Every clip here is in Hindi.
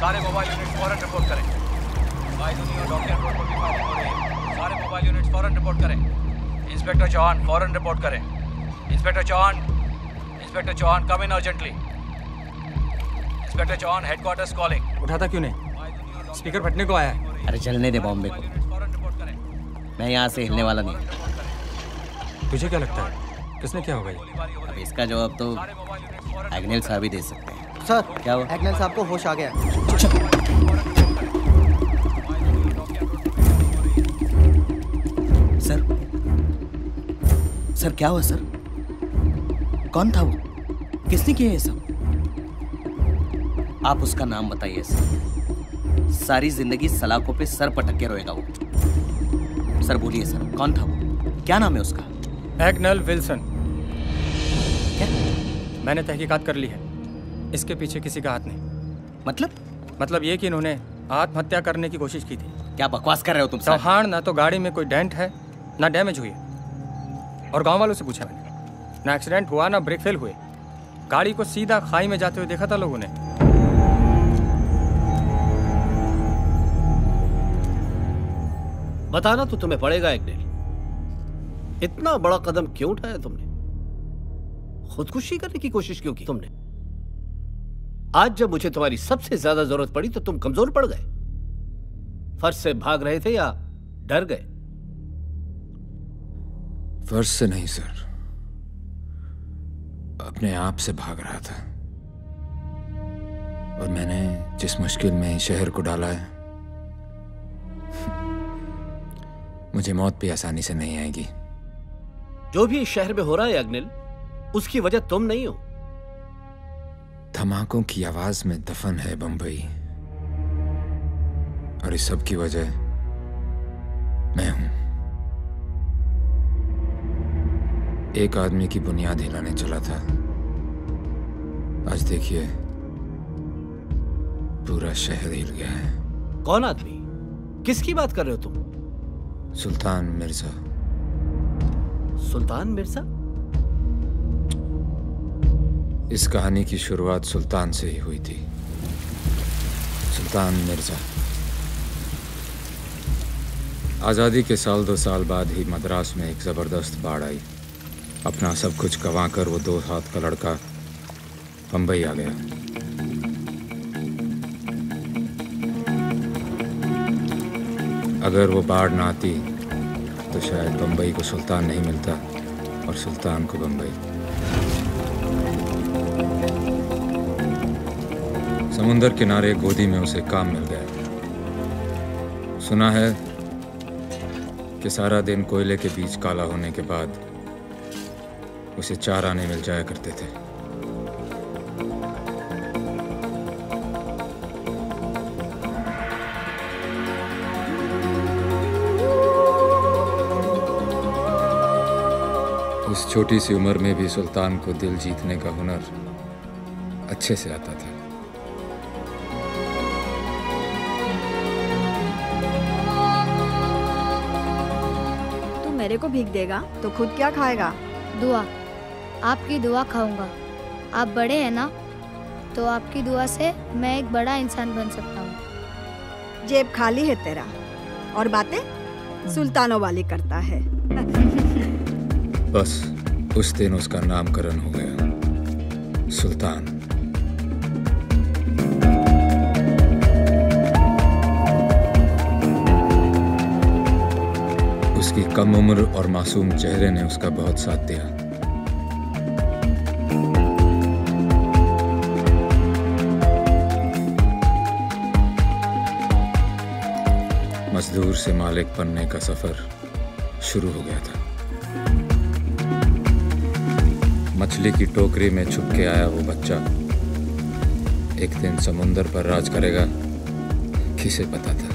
सारे मोबाइल यूनिट फौरन रिपोर्ट करें। भाई दुनिया डॉक्टर रोड पर भी फायरिंग हो रही है। सारे मोबाइल यूनिट फौरन रिपोर्ट करें। इंस्पेक्टर चौहान फौरन रिपोर्ट करें। Inspector Chauhan come in urgently. Inspector Chauhan headquarters calling. उठाता क्यों नहीं? स्पीकर फटने को आया है। अरे चलने दे बॉम्बे को, मैं यहाँ से हिलने वाला नहीं। तुझे क्या लगता है किसने क्या होगा ये? अब इसका जवाब तो एग्नेल साहब ही दे सकते हैं। सर क्या हुआ? एग्नेल साहब को होश आ गया। सर क्या हुआ सर? कौन था वो? किसने किया ये सब? आप उसका नाम बताइए सर। सारी जिंदगी सलाखों पे सर पटक के रोएगा वो। सर बोलिए सर, कौन था वो? क्या नाम है उसका? Agnel Wilson. क्या? मैंने तहकीकात कर ली है, इसके पीछे किसी का हाथ नहीं। मतलब ये कि इन्होंने आत्महत्या करने की कोशिश की थी। क्या बकवास कर रहे हो तुम? चौहान, ना तो गाड़ी में कोई डेंट है ना डैमेज हुई है। और गांव वालों से पूछा मैंने, ना एक्सीडेंट हुआ ना ब्रेक फेल हुए। गाड़ी को सीधा खाई में जाते हुए देखा था लोगों ने। बताना तो तुम्हें पड़ेगा एग्नेल, इतना बड़ा कदम क्यों उठाया तुमने? खुदकुशी करने की कोशिश क्यों की तुमने? आज जब मुझे तुम्हारी सबसे ज्यादा जरूरत पड़ी तो तुम कमजोर पड़ गए। फर्ज से भाग रहे थे या डर गए? फर्ज से नहीं सर, अपने आप से भाग रहा था। और मैंने जिस मुश्किल में शहर को डाला है, मुझे मौत भी आसानी से नहीं आएगी। जो भी इस शहर में हो रहा है अग्निल, उसकी वजह तुम नहीं हो। धमाकों की आवाज में दफन है बंबई, और इस सब की वजह मैं हूं। एक आदमी की बुनियाद हिलाने चला था, आज देखिए पूरा शहर हिल गया है। कौन आदमी? किसकी बात कर रहे हो तुम? सुल्तान मिर्जा। सुल्तान मिर्जा? इस कहानी की शुरुआत सुल्तान से ही हुई थी। सुल्तान मिर्जा आजादी के साल 2 साल बाद ही मद्रास में एक जबरदस्त बाढ़ आई। अपना सब कुछ गंवाकर वो 2 हाथ का लड़का बंबई आ गया। अगर वो बाढ़ ना आती तो शायद बंबई को सुल्तान नहीं मिलता और सुल्तान को बंबई। समुंदर किनारे गोदी में उसे काम मिल गया। सुना है कि सारा दिन कोयले के बीच काला होने के बाद उसे 4 आने मिल जाया करते थे। उस छोटी सी उम्र में भी सुल्तान को दिल जीतने का हुनर अच्छे से आता था। तू मेरे को भीख देगा तो खुद क्या खाएगा? दुआ, आपकी दुआ खाऊंगा। आप बड़े हैं ना, तो आपकी दुआ से मैं एक बड़ा इंसान बन सकता हूँ। जेब खाली है तेरा और बातें सुल्तानों वाली करता है। बस उस दिन उसका नामकरण हो गया, सुल्तान। उसकी कम उम्र और मासूम चेहरे ने उसका बहुत साथ दिया। मजदूर से मालिक बनने का सफर शुरू हो गया था। मछली की टोकरी में छुप के आया वो बच्चा एक दिन समुंदर पर राज करेगा, किसे पता था।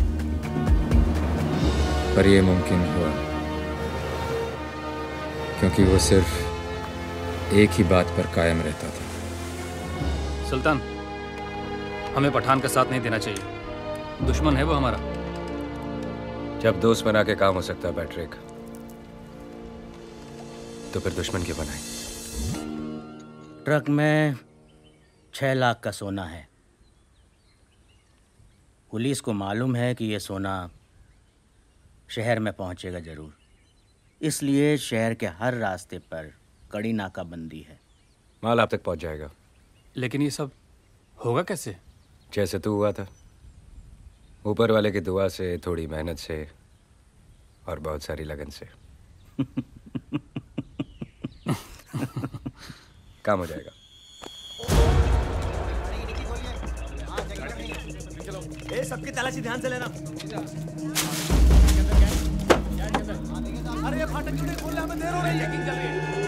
पर यह मुमकिन हुआ क्योंकि वो सिर्फ एक ही बात पर कायम रहता था। सुल्तान, हमें पठान का साथ नहीं देना चाहिए, दुश्मन है वो हमारा। जब दोस्त बना के काम हो सकता है पैट्रिक, तो फिर दुश्मन क्यों बनाए? ट्रक में 6 लाख का सोना है। पुलिस को मालूम है कि ये सोना शहर में पहुंचेगा जरूर, इसलिए शहर के हर रास्ते पर कड़ी नाकाबंदी है। माल आप तक पहुंच जाएगा। लेकिन ये सब होगा कैसे? जैसे तू हुआ था, ऊपर वाले की दुआ से, थोड़ी मेहनत से और बहुत सारी लगन से काम हो जाएगा। सबकी तलाशी ध्यान से लेना। अरे ये फाटक क्यों नहीं खोल रहे? हमें देर हो रही है। चल रही है।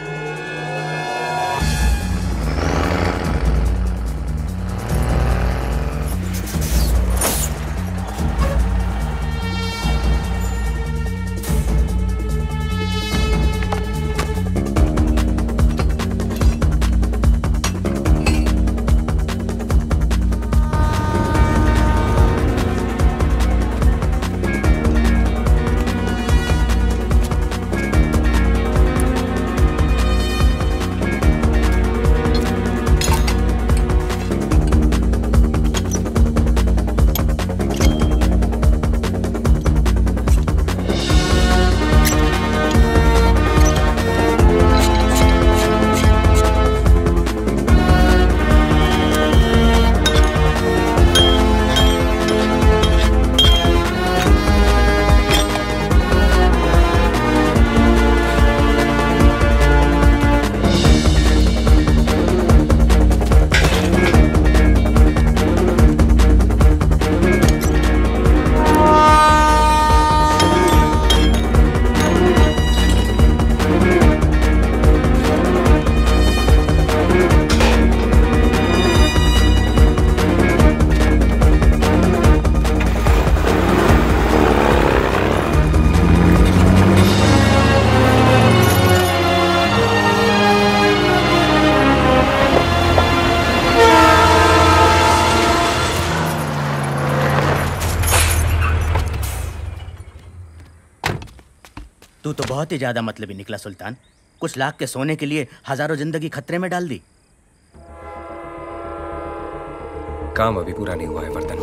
तू तो बहुत ही ज्यादा मतलबी निकला सुल्तान। कुछ लाख के सोने के लिए हजारों जिंदगी खतरे में डाल दी। काम अभी पूरा नहीं हुआ है वर्धन।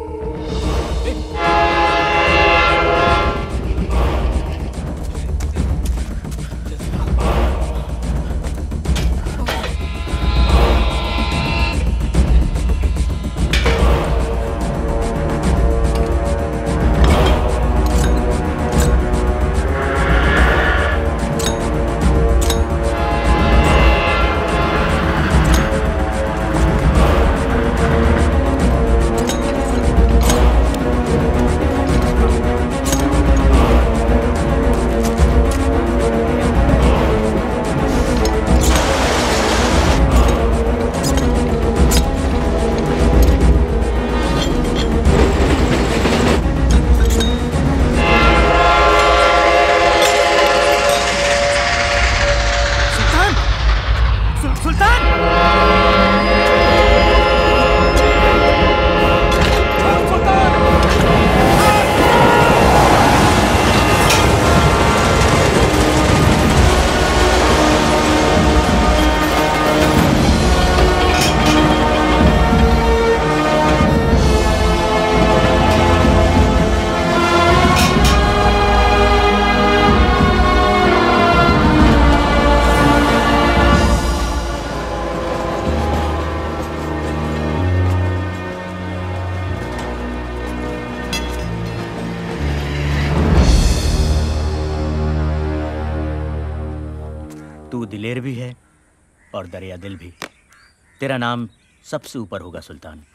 दिलेर भी है और दरिया दिल भी। तेरा नाम सबसे ऊपर होगा सुल्तान।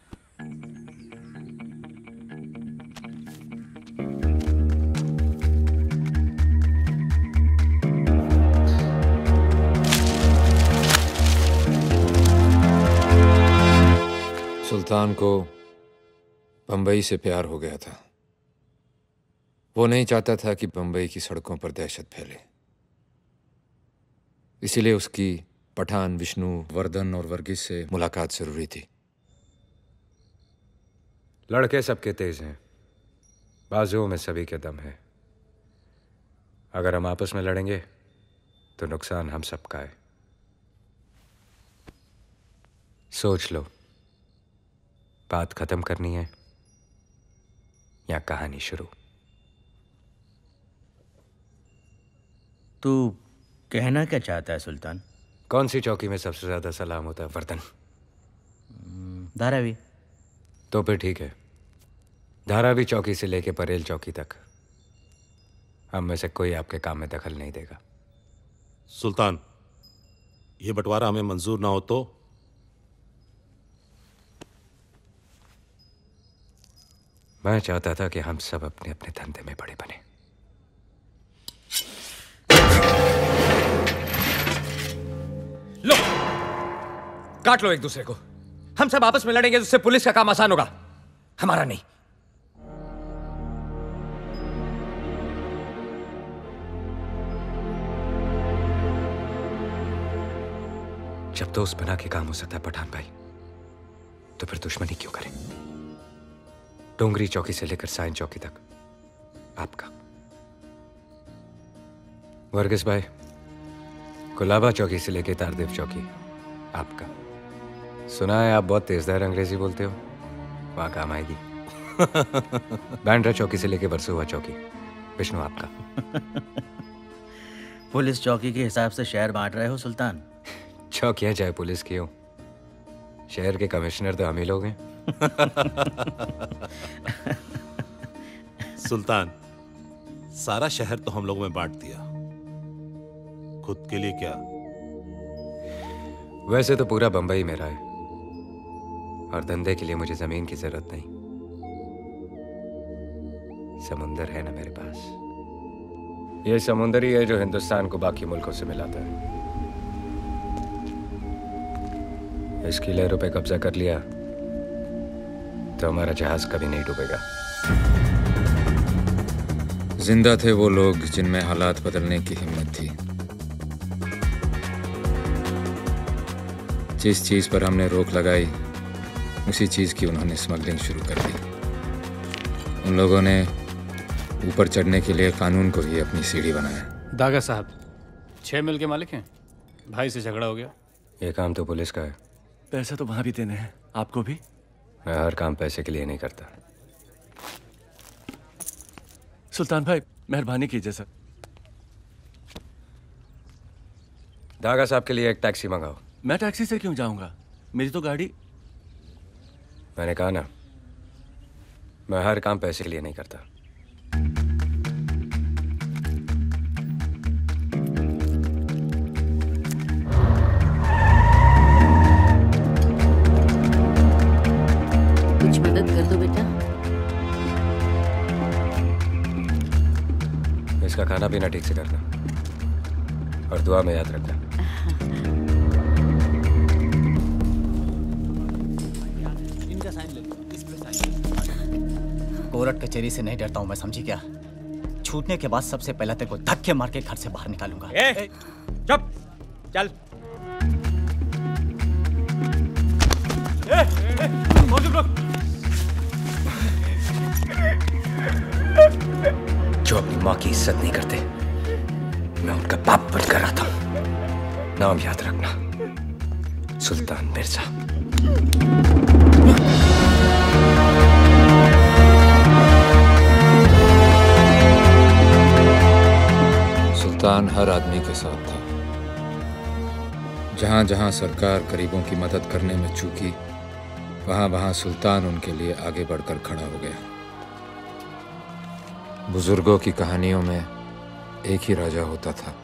सुल्तान को बंबई से प्यार हो गया था। वो नहीं चाहता था कि बंबई की सड़कों पर दहशत फैले, इसीलिए उसकी पठान, विष्णु, वर्धन और वर्गीस से मुलाकात जरूरी थी। लड़के सबके तेज हैं, बाजुओं में सभी के दम है। अगर हम आपस में लड़ेंगे तो नुकसान हम सबका है। सोच लो, बात खत्म करनी है या कहानी शुरू। तू कहना क्या चाहता है सुल्तान? कौन सी चौकी में सबसे ज्यादा सलाम होता है वर्दन? धारावी। तो फिर ठीक है, धारावी चौकी से लेके परेल चौकी तक हम में से कोई आपके काम में दखल नहीं देगा। सुल्तान, ये बंटवारा हमें मंजूर ना हो तो? मैं चाहता था कि हम सब अपने अपने धंधे में बड़े बने। लो, काट लो एक दूसरे को। हम सब आपस में लड़ेंगे तो उससे पुलिस का काम आसान होगा, हमारा नहीं। जब तो उस बना के काम हो सकता है पठान भाई, तो फिर दुश्मनी क्यों करें? डोंगरी चौकी से लेकर साइन चौकी तक आपका। वर्गीस भाई, कुलाबा चौकी से लेकर तारदेव चौकी आपका। सुना है आप बहुत तेजदार अंग्रेजी बोलते हो, वहां काम आएगी। बैंड्रा चौकी से लेकर वर्सोवा चौकी विष्णु आपका। पुलिस चौकी के हिसाब से शहर बांट रहे हो सुल्तान? चौकियां चाहे पुलिस की हो, शहर के कमिश्नर तो हम ही लोग हैं। सुल्तान, सारा शहर तो हम लोगों में बांट दिया, खुद के लिए क्या? वैसे तो पूरा बंबई मेरा है, और धंधे के लिए मुझे जमीन की जरूरत नहीं। समुंदर है ना मेरे पास। ये समुंदर ही है जो हिंदुस्तान को बाकी मुल्कों से मिलाता है। इसकी लहरों पे कब्जा कर लिया तो हमारा जहाज कभी नहीं डूबेगा। जिंदा थे वो लोग जिनमें हालात बदलने की हिम्मत थी। जिस चीज पर हमने रोक लगाई, उसी चीज की उन्होंने स्मगलिंग शुरू कर दी। उन लोगों ने ऊपर चढ़ने के लिए कानून को ही अपनी सीढ़ी बनाया। दागा साहब 6 मिल के मालिक हैं, भाई से झगड़ा हो गया। ये काम तो पुलिस का है। पैसा तो वहां भी देने हैं, आपको भी। मैं हर काम पैसे के लिए नहीं करता। सुल्तान भाई मेहरबानी कीजिए सर। दागा साहब के लिए एक टैक्सी मंगाओ। मैं टैक्सी से क्यों जाऊंगा, मेरी तो गाड़ी। मैंने कहा ना, मैं हर काम पैसे के लिए नहीं करता। कुछ मदद कर दो बेटा। इसका खाना पीना ठीक से करना और दुआ में याद रखना। कोर्ट कचहरी से नहीं डरता हूं मैं, समझी क्या? छूटने के बाद सबसे पहले तेरे को धक्के मार के घर से बाहर निकालूंगा। चुप, चल। जो अपनी माँ की इज्जत नहीं करते, मैं उनका बाप बनकर आता हूं। नाम याद रखना, सुल्तान मिर्जा। सुल्तान हर आदमी के साथ था। जहां जहां सरकार गरीबों की मदद करने में चूकी, वहां वहां सुल्तान उनके लिए आगे बढ़कर खड़ा हो गया। बुजुर्गों की कहानियों में एक ही राजा होता था,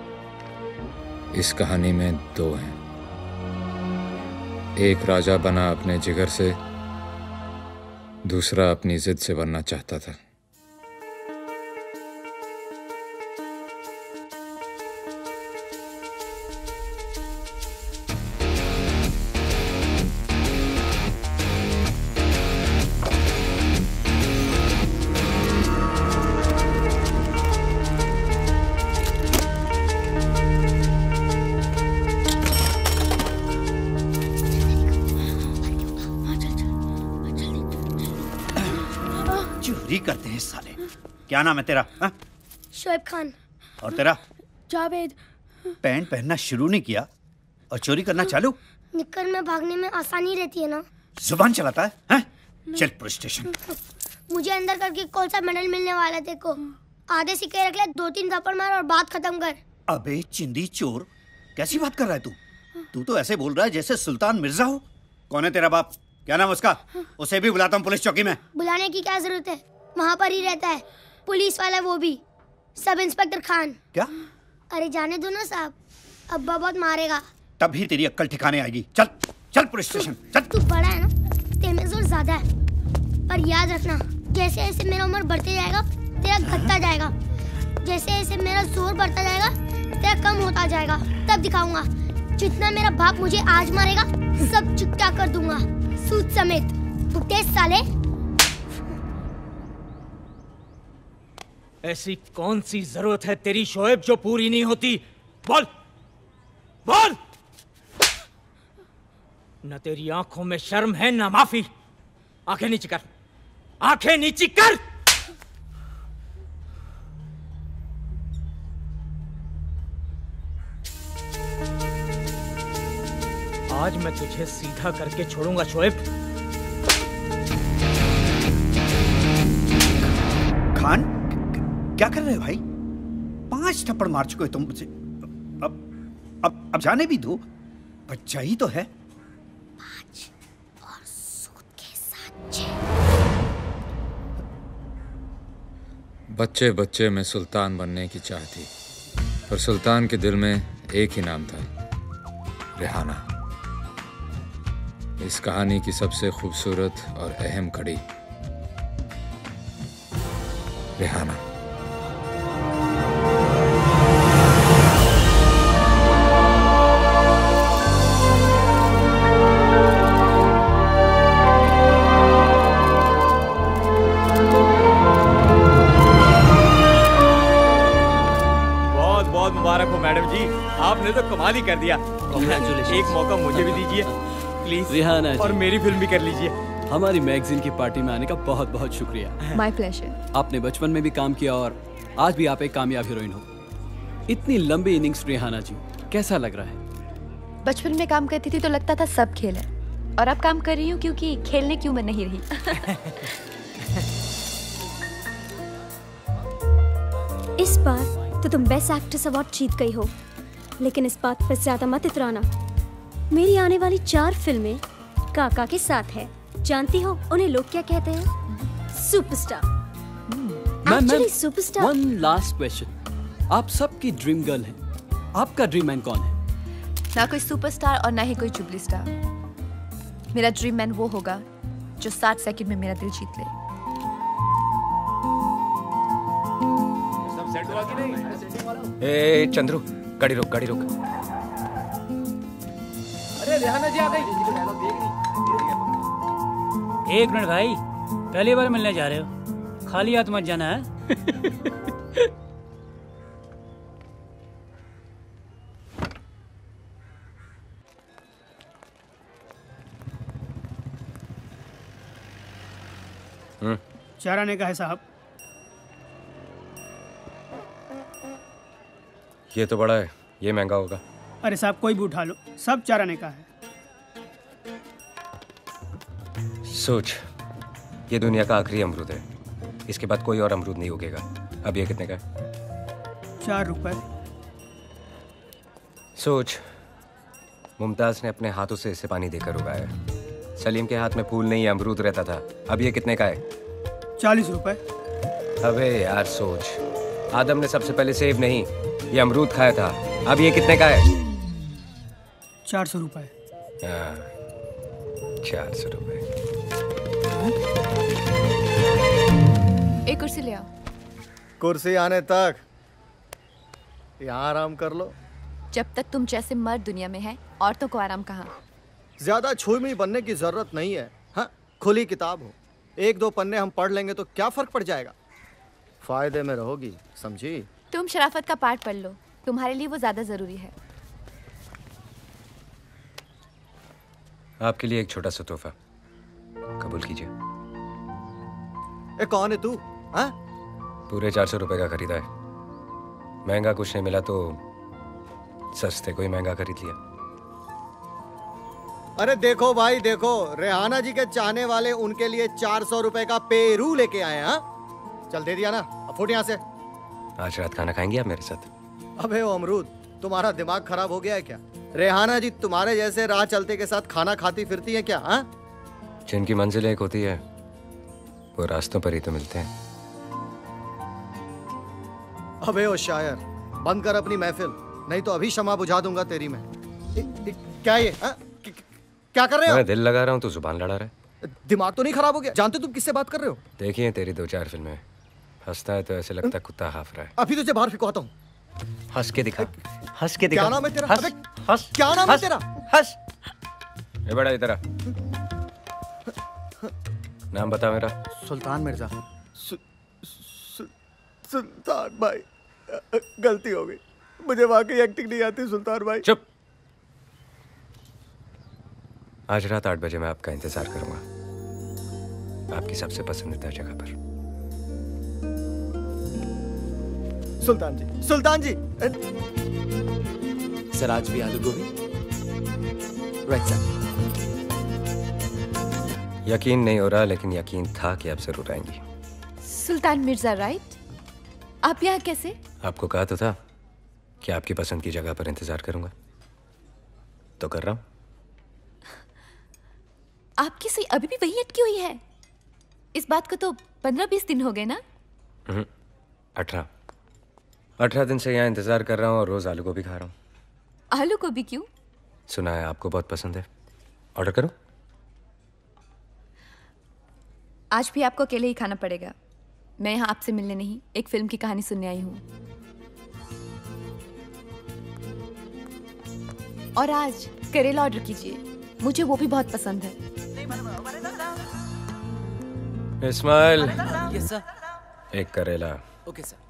इस कहानी में 2 हैं। एक राजा बना अपने जिगर से, दूसरा अपनी जिद से बनना चाहता था। करते हैं साले। क्या नाम है तेरा? शोएब खान। और तेरा? जावेद। पैंट पहनना शुरू नहीं किया और चोरी करना चालू? निक्कर में भागने में आसानी रहती है ना। जुबान चलाता है, हैं? चल पुलिस स्टेशन। मुझे अंदर करके कौन सा मेडल मिलने वाला है देखो। आधे सिक्के रख ले, 2-3 थप्पड़ मार और बात खत्म कर। अबे चिंदी चोर, कैसी बात कर रहा है तू? तू तो ऐसे बोल रहा है जैसे सुल्तान मिर्जा हो। कौन है तेरा बाप? क्या नाम उसका? उसे भी बुलाता हूँ पुलिस चौकी में। बुलाने की क्या जरूरत है, वहाँ पर ही रहता है, पुलिस वाला, वो भी सब इंस्पेक्टर खान। क्या? अरे जाने दो ना साहब, अब्बा बहुत मारेगा। तभी तेरी अक्ल ठिकाने आएगी। चल चल पुलिस स्टेशन चल। तू बड़ा है ना, तेरे जोर ज्यादा है, पर याद रखना जैसे जैसे मेरा उम्र बढ़ते जाएगा तेरा घटता जाएगा, जैसे जैसे मेरा जोर बढ़ता जाएगा तेरा कम होता जाएगा। तब दिखाऊंगा जितना मेरा बाप मुझे आज मारेगा सब चुकता कर दूंगा, सूद समेत। भुगते साले। ऐसी कौन सी जरूरत है तेरी शोएब जो पूरी नहीं होती? बोल बोल। न तेरी आंखों में शर्म है न माफी। आंखें नीची कर, आंखें नीची कर। आज मैं तुझे सीधा करके छोड़ूंगा शोएब। खान, क्या कर रहे हो भाई? 5 थप्पड़ मार चुके हो तुम मुझे। अब जाने भी दो, बच्चा ही तो है। 5 और सूद के साथ 6। बच्चे बच्चे में सुल्तान बनने की चाह थी, पर सुल्तान के दिल में एक ही नाम था, रेहाना। इस कहानी की सबसे खूबसूरत और अहम कड़ी, रेहाना। बहुत बहुत मुबारक हो मैडम जी, आपने तो कमाल ही कर दिया। एक मौका मुझे भी दीजिए प्लीज, रिहाना जी, और मेरी फिल्म भी कर लीजिए। हमारी मैगजीन की पार्टी में आने का बहुत बहुत शुक्रिया। My pleasure. आपने बचपन में भी काम किया और आज भी आप एक कामयाब हीरोइन हो। इतनी लंबी इनिंग्स रिहाना जी, कैसा लग रहा है? बचपन में काम करती थी तो लगता था सब खेल है, और अब काम कर रही हूँ क्योंकि खेलने की उम्र नहीं रही। इस बार तो तुम बेस्ट एक्ट्रेस अवार्ड जीत गई हो, लेकिन इस बात पर ज्यादा मत इतराना। मेरी आने वाली 4 फिल्में काका के साथ है। जानती हो उन्हें लोग क्या कहते हैं? Superstar. Actually superstar. One last question, आप सबकी ड्रीम गर्ल हैं, आपका ड्रीम मैन कौन है? ना कोई सुपरस्टार और ना ही कोई जुबली स्टार। मेरा ड्रीम मैन वो होगा जो 60 सेकंड में मेरा दिल जीत ले। ए चंद्रू, गाड़ी रोक, गाड़ी रोक। अरे रेहाना जी आ गई। एक मिनट भाई, पहली बार मिलने जा रहे हो, खाली हाथ मत जाना है। चार आने का है साहब। ये तो बड़ा है, ये महंगा होगा। अरे साहब कोई भी उठा लो, सब 4 आने का है। सोच, ये दुनिया का आखिरी अमरूद है, इसके बाद कोई और अमरूद नहीं उगेगा। अब ये कितने का है? 4 रुपए। सोच, मुमताज ने अपने हाथों से इसे पानी देकर उगाया। सलीम के हाथ में फूल नहीं अमरूद रहता था। अब ये कितने का है? 40 रुपए। अबे यार सोच, आदम ने सबसे पहले सेब नहीं, ये अमरूद खाया था। अब ये कितने का है? 400 रुपए। 400 रुपए। एक कुर्सी ले आओ। कुर्सी आने तक यहाँ आराम कर लो। जब तक तुम जैसे मर्द दुनिया में है, औरतों को आराम कहाँ? ज्यादा छुई बनने की जरूरत नहीं है। हाँ, खुली किताब हो, 1-2 पन्ने हम पढ़ लेंगे तो क्या फर्क पड़ जाएगा। फायदे में रहोगी, समझी? तुम शराफत का पाठ पढ़ लो, तुम्हारे लिए वो ज्यादा जरूरी है। आपके लिए एक छोटा सा तोहफा, कबूल कीजिए। कौन है तू? हाँ? पूरे 400 रुपए का खरीदा है। महंगा कुछ नहीं मिला तो सस्ते को ही महंगा खरीद लिया। अरे देखो भाई देखो, रेहाना जी के चाहने वाले उनके लिए 400 रुपए का पेरू लेके आए हैं। हाँ? चल दे दिया ना, अब फुट यहाँ से। आज रात खाना खाएंगे आप मेरे साथ? अबे ओ अमरूद, तुम्हारा दिमाग खराब हो गया है क्या? रेहाना जी तुम्हारे जैसे राह चलते के साथ खाना खाती फिरती है क्या? हाँ? जिनकी मंजिल एक होती है वो रास्तों पर ही तो मिलते हैं। अबे ओ शायर, बंद कर अपनी महफिल, नहीं तो अभी शमा बुझा दूंगा तेरी मैं। क्या ये? हाँ? क्या कर रहे हो? मैं दिल लगा रहा हूँ तो जुबान लड़ा रहा है। दिमाग तो नहीं खराब हो गया? जानते तुम किससे बात कर रहे हो? देखिए तेरी 2-4 फिल्में, हंसता है तो ऐसे लगता है कुत्ता हाफ रहा है। अभी तुझे बाहर फिकवाता हूँ। हंस के दिखा, हंस के दिखा। क्या नाम है तेरा? हंस, हंस, क्या नाम है तेरा? हंस। ये बड़ा इधर आ। नाम बता मेरा। सुल्तान मिर्जा। सुल्तान भाई, गलती हो गई, मुझे वाकई एक्टिंग नहीं आती सुल्तान भाई। चुप। आज रात 8 बजे मैं आपका इंतजार करूंगा, आपकी सबसे पसंदीदा जगह पर। सुल्तान जी, सुल्तान जी। सर आज भी आलू गोभी? Right sir. यकीन नहीं हो रहा, लेकिन यकीन था कि आप जरूर आएंगी। सुल्तान मिर्जा राइट? आप यहाँ कैसे? आपको कहा तो था कि आपकी पसंद की जगह पर इंतजार करूंगा, तो कर रहा हूं। आपकी सुई अभी भी वही अटकी हुई है? इस बात को तो 15-20 दिन हो गए ना? 18 दिन से यहाँ इंतजार कर रहा हूँ और रोज आलू गोभी खा रहा हूँ। आलू गोभी क्यों? सुना है आपको बहुत पसंद है, ऑर्डर करूं? आज भी आपको अकेले ही खाना पड़ेगा। मैं यहाँ आपसे मिलने नहीं, एक फिल्म की कहानी सुनने आई हूँ। और आज करेला ऑर्डर कीजिए, मुझे वो भी बहुत पसंद है। इस्माइल। Yes sir. एक करेला। Okay sir.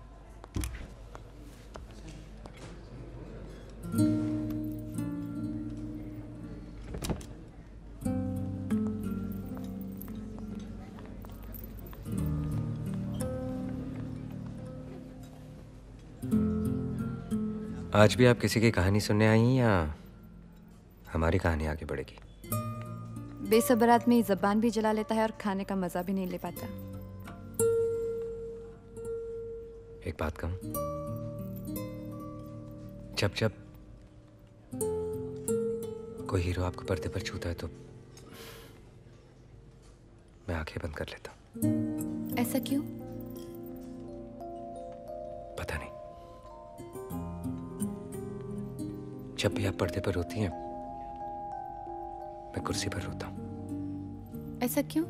आज भी आप किसी की कहानी सुनने आई हैं या हमारी कहानी आगे बढ़ेगी? बेसब्र आदमी ज़बान भी जला लेता है और खाने का मजा भी नहीं ले पाता। एक बात कहूं, जब जब कोई हीरो आपको पर्दे पर छूता है तो मैं आंखें बंद कर लेता हूं। ऐसा क्यों? पता नहीं, जब भी आप पर्दे पर रोती हैं मैं कुर्सी पर रोता हूं। ऐसा क्यों?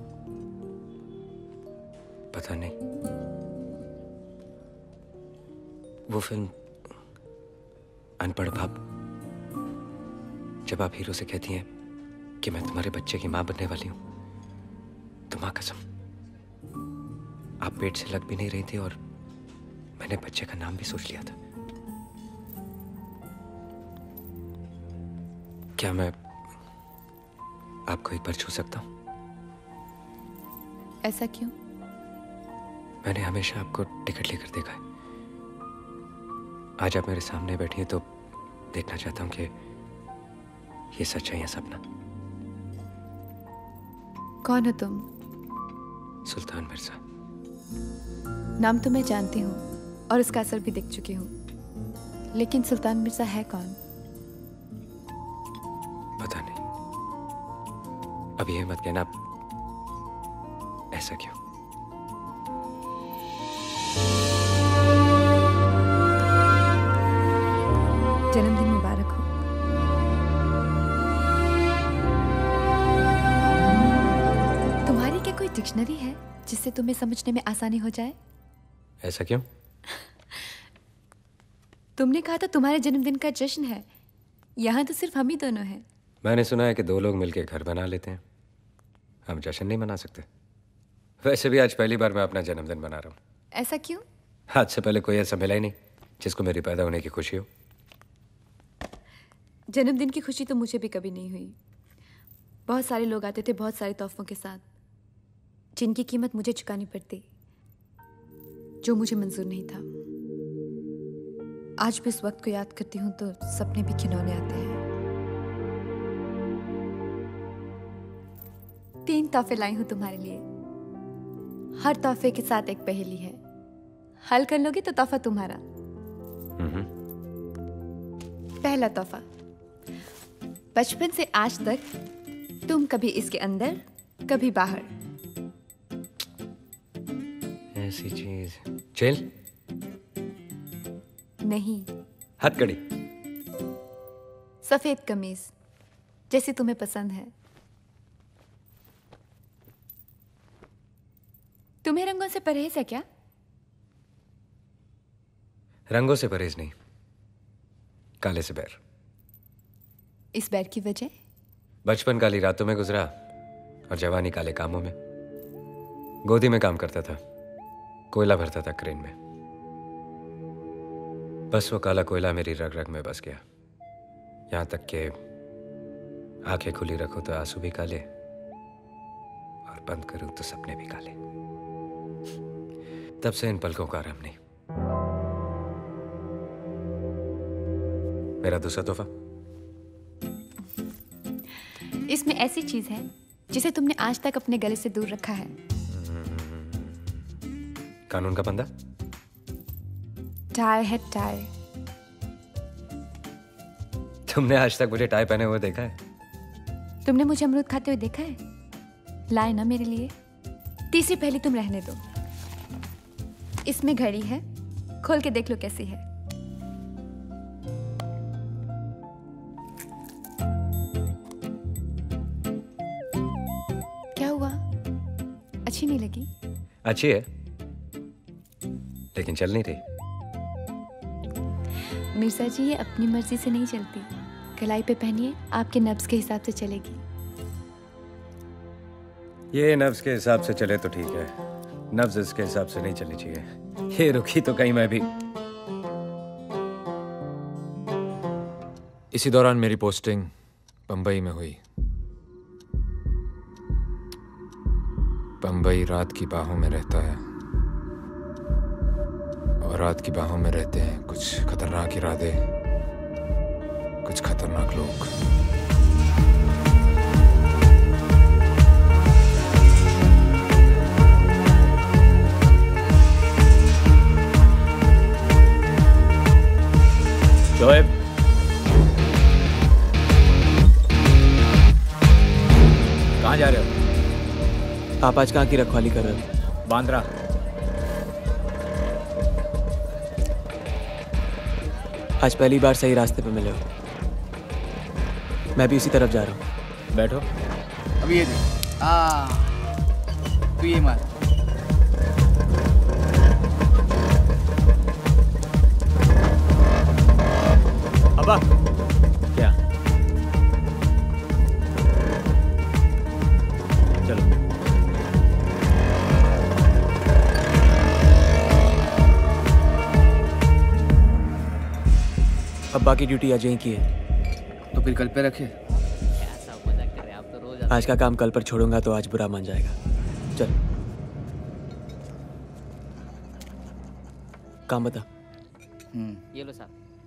पता नहीं, वो फिल्म अनपढ़ बाप, जब आप हीरो से कहती हैं कि मैं तुम्हारे बच्चे की मां बनने वाली हूं, तो मां कसम आप पेट से लग भी नहीं रही थी और मैंने बच्चे का नाम भी सोच लिया था। क्या मैं आपको एक बार छू सकता हूं? ऐसा क्यों? मैंने हमेशा आपको टिकट लेकर देखा है। आज आप मेरे सामने बैठी हैं तो देखना चाहता हूं कि ये सच है या सपना। कौन हो तुम? सुल्तान मिर्जा। नाम तो मैं जानती हूँ और उसका असर भी देख चुकी हूँ, लेकिन सुल्तान मिर्जा है कौन? पता नहीं। अब ये मत कहना ऐसा क्यों। जन्मदिन मुबारक हो। तुम्हारी क्या कोई डिक्शनरी है जिससे तुम्हें समझने में आसानी हो जाए? ऐसा क्यों? तुमने कहा था तुम्हारे जन्मदिन का जश्न है, यहाँ तो सिर्फ हम ही दोनों हैं। मैंने सुना है कि 2 लोग मिलकर घर बना लेते हैं, हम जश्न नहीं मना सकते। वैसे भी आज पहली बार मैं अपना जन्मदिन मना रहा हूँ। ऐसा क्यों? आज से पहले कोई ऐसा मिला ही नहीं जिसको मेरी पैदा होने की खुशी हो। जन्मदिन की खुशी तो मुझे भी कभी नहीं हुई। बहुत सारे लोग आते थे बहुत सारे तोहफों के साथ, जिनकी कीमत मुझे चुकानी पड़ती, जो मुझे मंजूर नहीं था। आज भी इस वक्त को याद करती हूँ तो सपने भी खिलौने आते हैं। 3 तोहफे लाई हूं तुम्हारे लिए। हर तोहफे के साथ एक पहेली है, हल कर लोगे तो तोहफा तुम्हारा। पहला तोहफा, बचपन से आज तक तुम कभी इसके अंदर कभी बाहर। ऐसी चीज जेल नहीं, हथकड़ी। सफेद कमीज जैसी तुम्हें पसंद है। तुम्हें रंगों से परहेज है क्या? रंगों से परहेज नहीं, काले से बैर। इस बैर की वजह? बचपन काली रातों में गुजरा और जवानी काले कामों में। गोदी में काम करता था, कोयला भरता था क्रेन में। बस वो काला कोयला मेरी रग रग में बस गया, यहां तक कि आंखें खुली रखो तो आंसू भी काले और बंद करूं तो सपने भी काले। तब से इन पलकों का आराम नहीं। मेरा दूसरा तोहफा, इसमें ऐसी चीज है जिसे तुमने आज तक अपने गले से दूर रखा है। कानून का बंदा। टाई है टाई। तुमने आज तक मुझे टाई पहने हुए देखा है? तुमने मुझे अमरूद खाते हुए देखा है? लाए ना मेरे लिए। तीसरी पहेली तुम रहने दो। इसमें घड़ी है, खोल के देख लो कैसी है। क्या हुआ? अच्छी नहीं लगी? अच्छी है लेकिन चल नहीं रही। मिर्जा जी, ये अपनी मर्जी से नहीं चलती। कलाई पे पहनिए, आपके नब्ज के हिसाब से चलेगी। ये नब्ज के हिसाब से चले तो ठीक है, नब्ज इसके हिसाब से नहीं चलनी चाहिए। ये रुकी तो कहीं मैं भी। इसी दौरान मेरी पोस्टिंग बंबई में हुई। बंबई रात की बाहों में रहता है और रात की बाहों में रहते हैं कुछ खतरनाक इरादे, कुछ खतरनाक लोग। शोएब, कहाँ जा रहे हो? आप आज कहाँ की रखवाली कर रहे हो? बांद्रा। आज पहली बार सही रास्ते पे मिले हो। मैं भी उसी तरफ जा रहा हूँ। बैठो। अब ये देख, तू ये मार। अब्बा, क्या? चलो। अब्बा की ड्यूटी आज यहीं की है। तो फिर कल पे रखे। आज का काम कल पर छोड़ूंगा तो आज बुरा मान जाएगा। चल, काम बता। ये लो साहब।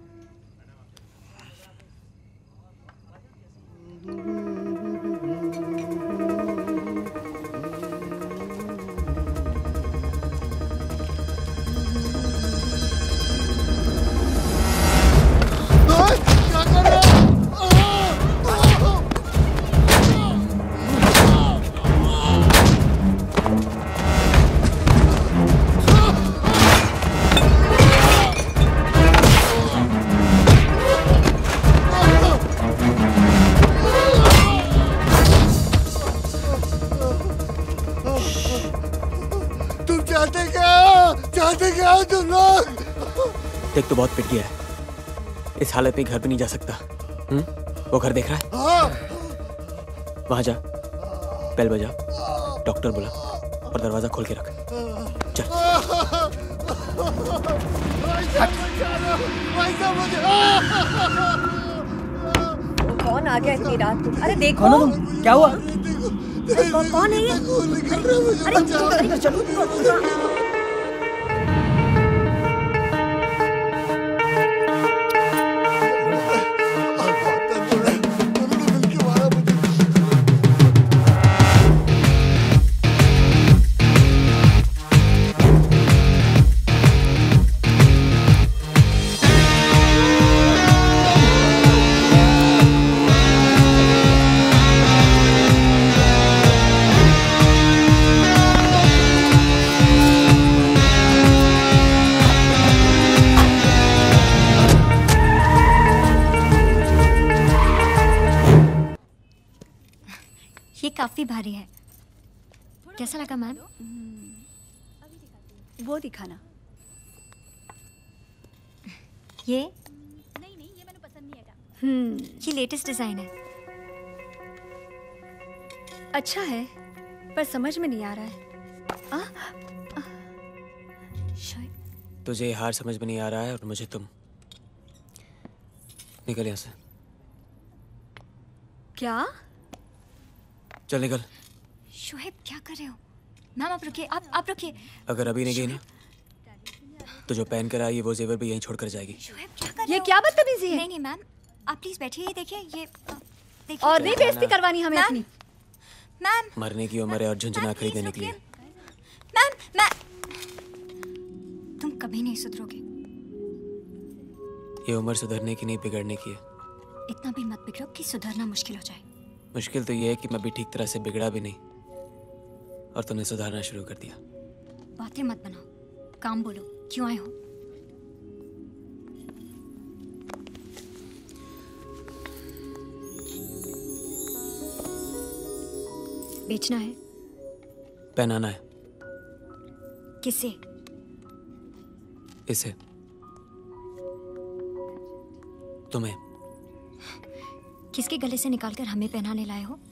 देख तो बहुत पिट गया है, इस हालत में घर पे नहीं जा सकता। वो घर देख रहा है? वहां जा, बेल बजा, डॉक्टर बुला और दरवाजा खोल के रख। चल। कौन आ गया इतनी रात को? अरे देखो। कौन हो तुम? क्या हुआ? कौन है ये? अरे चलो। भारी है। कैसा लगा मैम? वो दिखाना। ये नहीं ये मैंने पसंद नहीं आएगा। ये लेटेस्ट डिजाइन है। अच्छा है पर समझ में नहीं आ रहा है। तुझे हार समझ में नहीं आ रहा है और मुझे तुम। निकल यहाँ से। क्या? चल निकल। शोएब क्या कर रहे हो? मैम आप रुकिए, आप रुकिए। अगर अभी नहीं गई ना तो जो पहन कर आई है वो जेवर भी यहीं छोड़कर जाएगी। शोएब क्या कर रहे हो? ये क्या बदतमीजी है? नहीं मैम, आप प्लीज बैठिए। देखिए ये देखिए। और नहीं बेइज्जती करवानी हमें अपनी। मैम मरने की उम्र है और झुंझुना खरीदने निकली है। मैम तुम कभी नहीं सुधरोगे। ये उम्र सुधरने की नहीं बिगड़ने की है। इतना भी मत बिगड़ो कि सुधरना मुश्किल हो जाए। मुश्किल तो ये है कि मैं भी ठीक तरह से बिगड़ा भी नहीं और तुमने सुधारना शुरू कर दिया। बातें मत बनाओ, काम बोलो। क्यों आए हो? बेचना है? पहनाना है। किसे? इसे। तुम्हें। किसके गले से निकालकर हमें पहनाने लाए हो?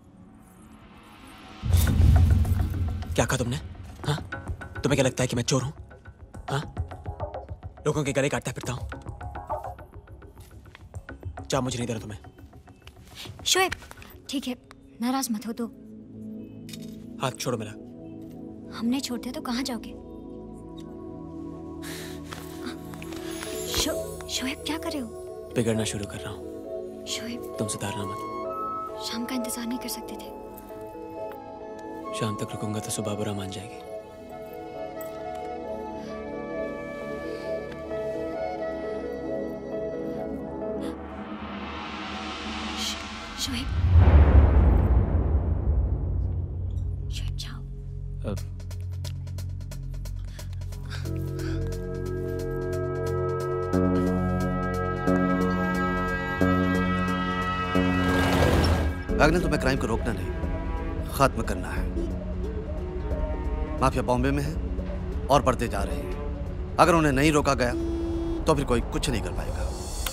क्या कहा तुमने? हाँ? तुम्हें क्या लगता है कि मैं चोर हूं? हाँ? लोगों के गले काटता फिरता हूं? जा, मुझे नहीं दे रहा तुम्हें। शोएब ठीक है, नाराज मत हो तो। हाथ छोड़ो मेरा। हमने छोड़ दिया तो कहाँ जाओगे? शोएब क्या कर रहे हो? बिगड़ना शुरू कर रहा हूँ। शोएब तुम सुधारना मत। शाम का इंतजार नहीं कर सकते थे? शाम तक रुकूंगा तो सुबह बुरा मान जाएगी। शोएब जाओ। अगले तुम्हें क्राइम को रोकना नहीं, खत्म करना है। माफिया बॉम्बे में है और बढ़ते जा रहे हैं। अगर उन्हें नहीं रोका गया तो फिर कोई कुछ नहीं कर पाएगा।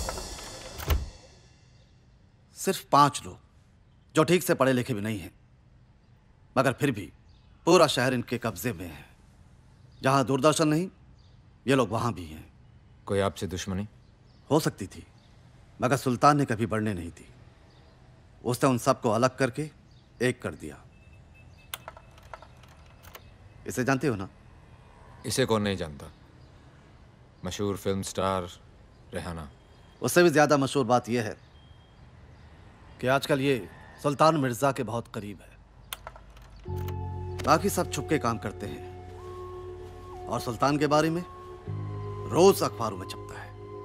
सिर्फ 5 लोग जो ठीक से पढ़े लिखे भी नहीं हैं, मगर फिर भी पूरा शहर इनके कब्जे में है। जहां दूरदर्शन नहीं, ये लोग वहां भी हैं। कोई आपसे दुश्मनी? हो सकती थी, मगर सुल्तान ने कभी बढ़ने नहीं दी। उसने उन सबको अलग करके एक कर दिया। इसे जानते हो ना? इसे कौन नहीं जानता? मशहूर फिल्म स्टार रेहाना। उससे भी ज्यादा मशहूर बात यह है कि आजकल ये सुल्तान मिर्जा के बहुत करीब है। बाकी सब छुप के काम करते हैं और सुल्तान के बारे में रोज अखबारों में छपता है।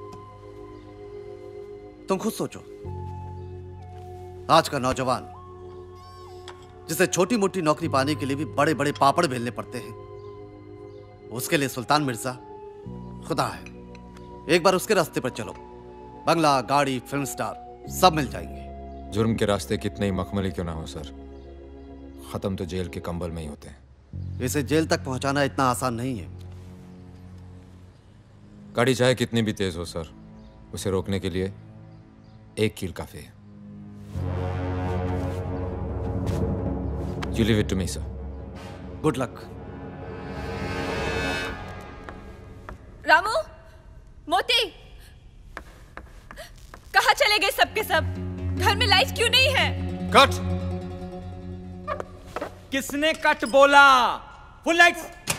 तुम खुद सोचो, आज का नौजवान जिसे छोटी मोटी नौकरी पाने के लिए भी बड़े बड़े पापड़ बेलने पड़ते हैं, उसके लिए सुल्तान मिर्जा खुदा है। एक बार उसके रास्ते पर चलो, बंगला, गाड़ी, फिल्म स्टार सब मिल जाएंगे। जुर्म के रास्ते कितने ही मखमली क्यों ना हो सर, खत्म तो जेल के कंबल में ही होते हैं। इसे जेल तक पहुंचाना इतना आसान नहीं है। गाड़ी चाहे कितनी भी तेज हो सर, उसे रोकने के लिए एक कील काफी है। You leave it to me, sir. Good luck. Ramu, मोती, कहाँ चले गए सब के सब? घर में लाइट क्यों नहीं है? कट! किसने कट बोला? Full lights.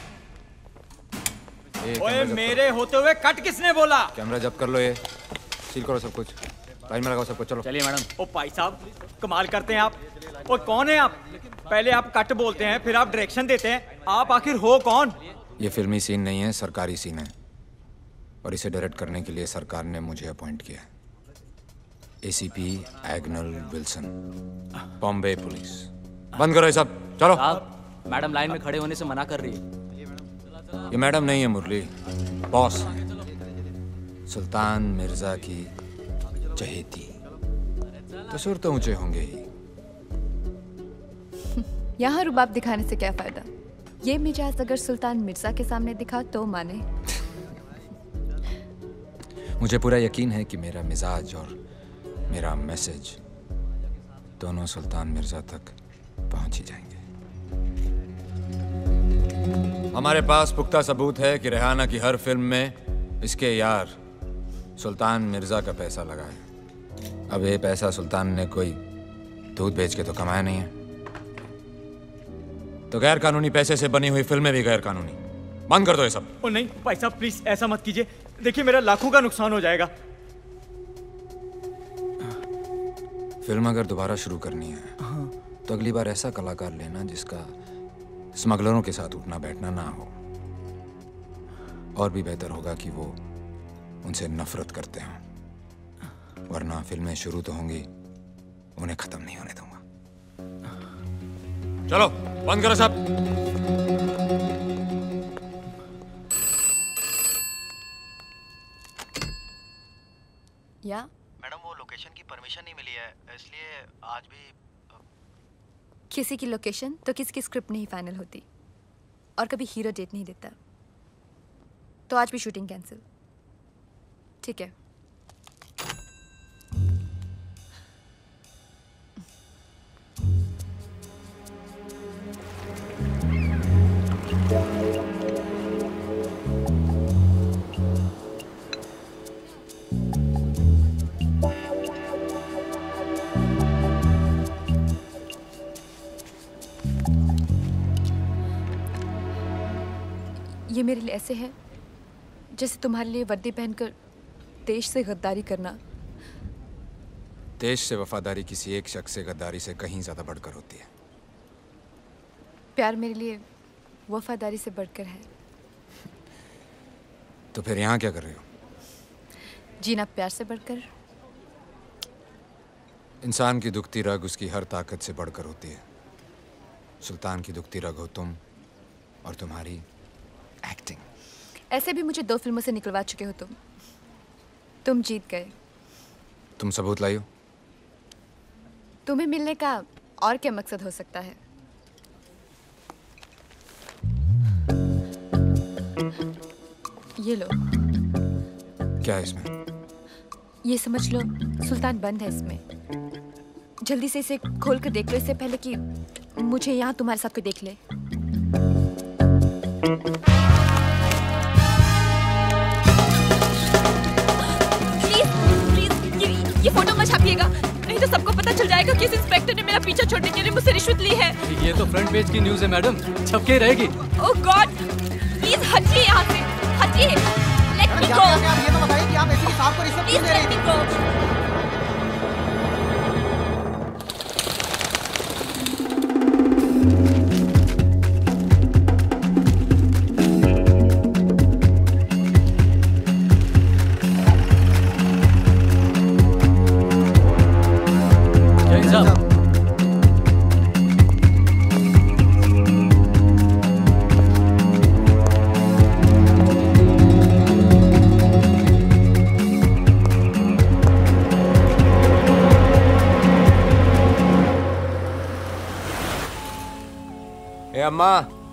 ओए मेरे होते हुए कट किसने बोला? कैमरा जब्त कर लो, ये सील करो सब कुछ, लाइन में लगाओ सबको। चलो चलिए मैडम। ओ भाई साहब कमाल करते हैं आप। ओ कौन है आप? पहले आप कट बोलते हैं, फिर आप डायरेक्शन देते हैं। आप आखिर हो कौन? ये फिल्मी सीन नहीं है, सरकारी सीन है, और इसे डायरेक्ट करने के लिए सरकार ने मुझे अपॉइंट किया है। ACP Agnel Wilson, Bombay police. बंद करो ये सब, चलो। मैडम लाइन में खड़े होने से मना कर रही है। ये मैडम नहीं है मुरली, बॉस है। सुल्तान मिर्जा की चहेती तो सुर तो ऊंचे होंगे ही। यहाँ रुबाब दिखाने से क्या फायदा? ये मिजाज अगर सुल्तान मिर्जा के सामने दिखा तो माने। मुझे पूरा यकीन है कि मेरा मिजाज और मेरा मैसेज दोनों सुल्तान मिर्जा तक पहुंच ही जाएंगे। हमारे पास पुख्ता सबूत है कि रेहाना की हर फिल्म में इसके यार सुल्तान मिर्जा का पैसा लगा है। अब ये पैसा सुल्तान ने कोई दूध बेच के तो कमाया नहीं है, तो गैर कानूनी पैसे से बनी हुई फिल्में भी गैर कानूनी। बंद कर दो ये सब। ओ नहीं भाई साहब प्लीज ऐसा मत कीजिए, देखिए मेरा लाखों का नुकसान हो जाएगा। फिल्म अगर दोबारा शुरू करनी है तो अगली बार ऐसा कलाकार लेना जिसका स्मगलरों के साथ उठना बैठना ना हो। और भी बेहतर होगा कि वो उनसे नफरत करते हों, वरना फिल्में शुरू तो होंगी, उन्हें खत्म नहीं होने दूंगा। चलो बंद करो सब। या मैडम वो लोकेशन की परमिशन नहीं मिली है, इसलिए आज भी किसी की लोकेशन तो किसी की स्क्रिप्ट नहीं फाइनल होती, और कभी हीरो डेट नहीं देता। तो आज भी शूटिंग कैंसिल। ठीक है। ये मेरे लिए ऐसे है जैसे तुम्हारे लिए वर्दी पहनकर देश से गद्दारी करना। देश से वफादारी किसी एक शख्स से गद्दारी से कहीं ज्यादा बढ़कर होती है। प्यार मेरे लिए वफादारी से बढ़कर है। तो फिर यहाँ क्या कर रहे हो? जीना प्यार से बढ़कर। इंसान की दुखती रग उसकी हर ताकत से बढ़कर होती है। सुल्तान की दुखती रग हो तुम, और तुम्हारी एक्टिंग। ऐसे भी मुझे 2 फिल्मों से निकलवा चुके हो तुम जीत गए। तुम सबूत लाई हो? तुम्हें मिलने का और क्या मकसद हो सकता है? ये लो। क्या है इसमें? ये समझ लो सुल्तान बंद है इसमें। जल्दी से इसे खोल कर देख लो, इससे पहले कि मुझे यहाँ तुम्हारे साथ कोई देख ले। ये फोटो मत छापिएगा, नहीं तो सबको पता चल जाएगा कि इस इंस्पेक्टर ने मेरा पीछा छोड़ने के लिए मुझसे रिश्वत ली है। ये तो फ्रंट पेज की न्यूज़ है मैडम, छपके रहेगी। ओह गॉड, प्लीज हटिए यहाँ से, हटिए। Let me go. ये तो बताइए कि आप ऐसी साहब को रिश्वत क्यों दे रहे हैं? अम्मा,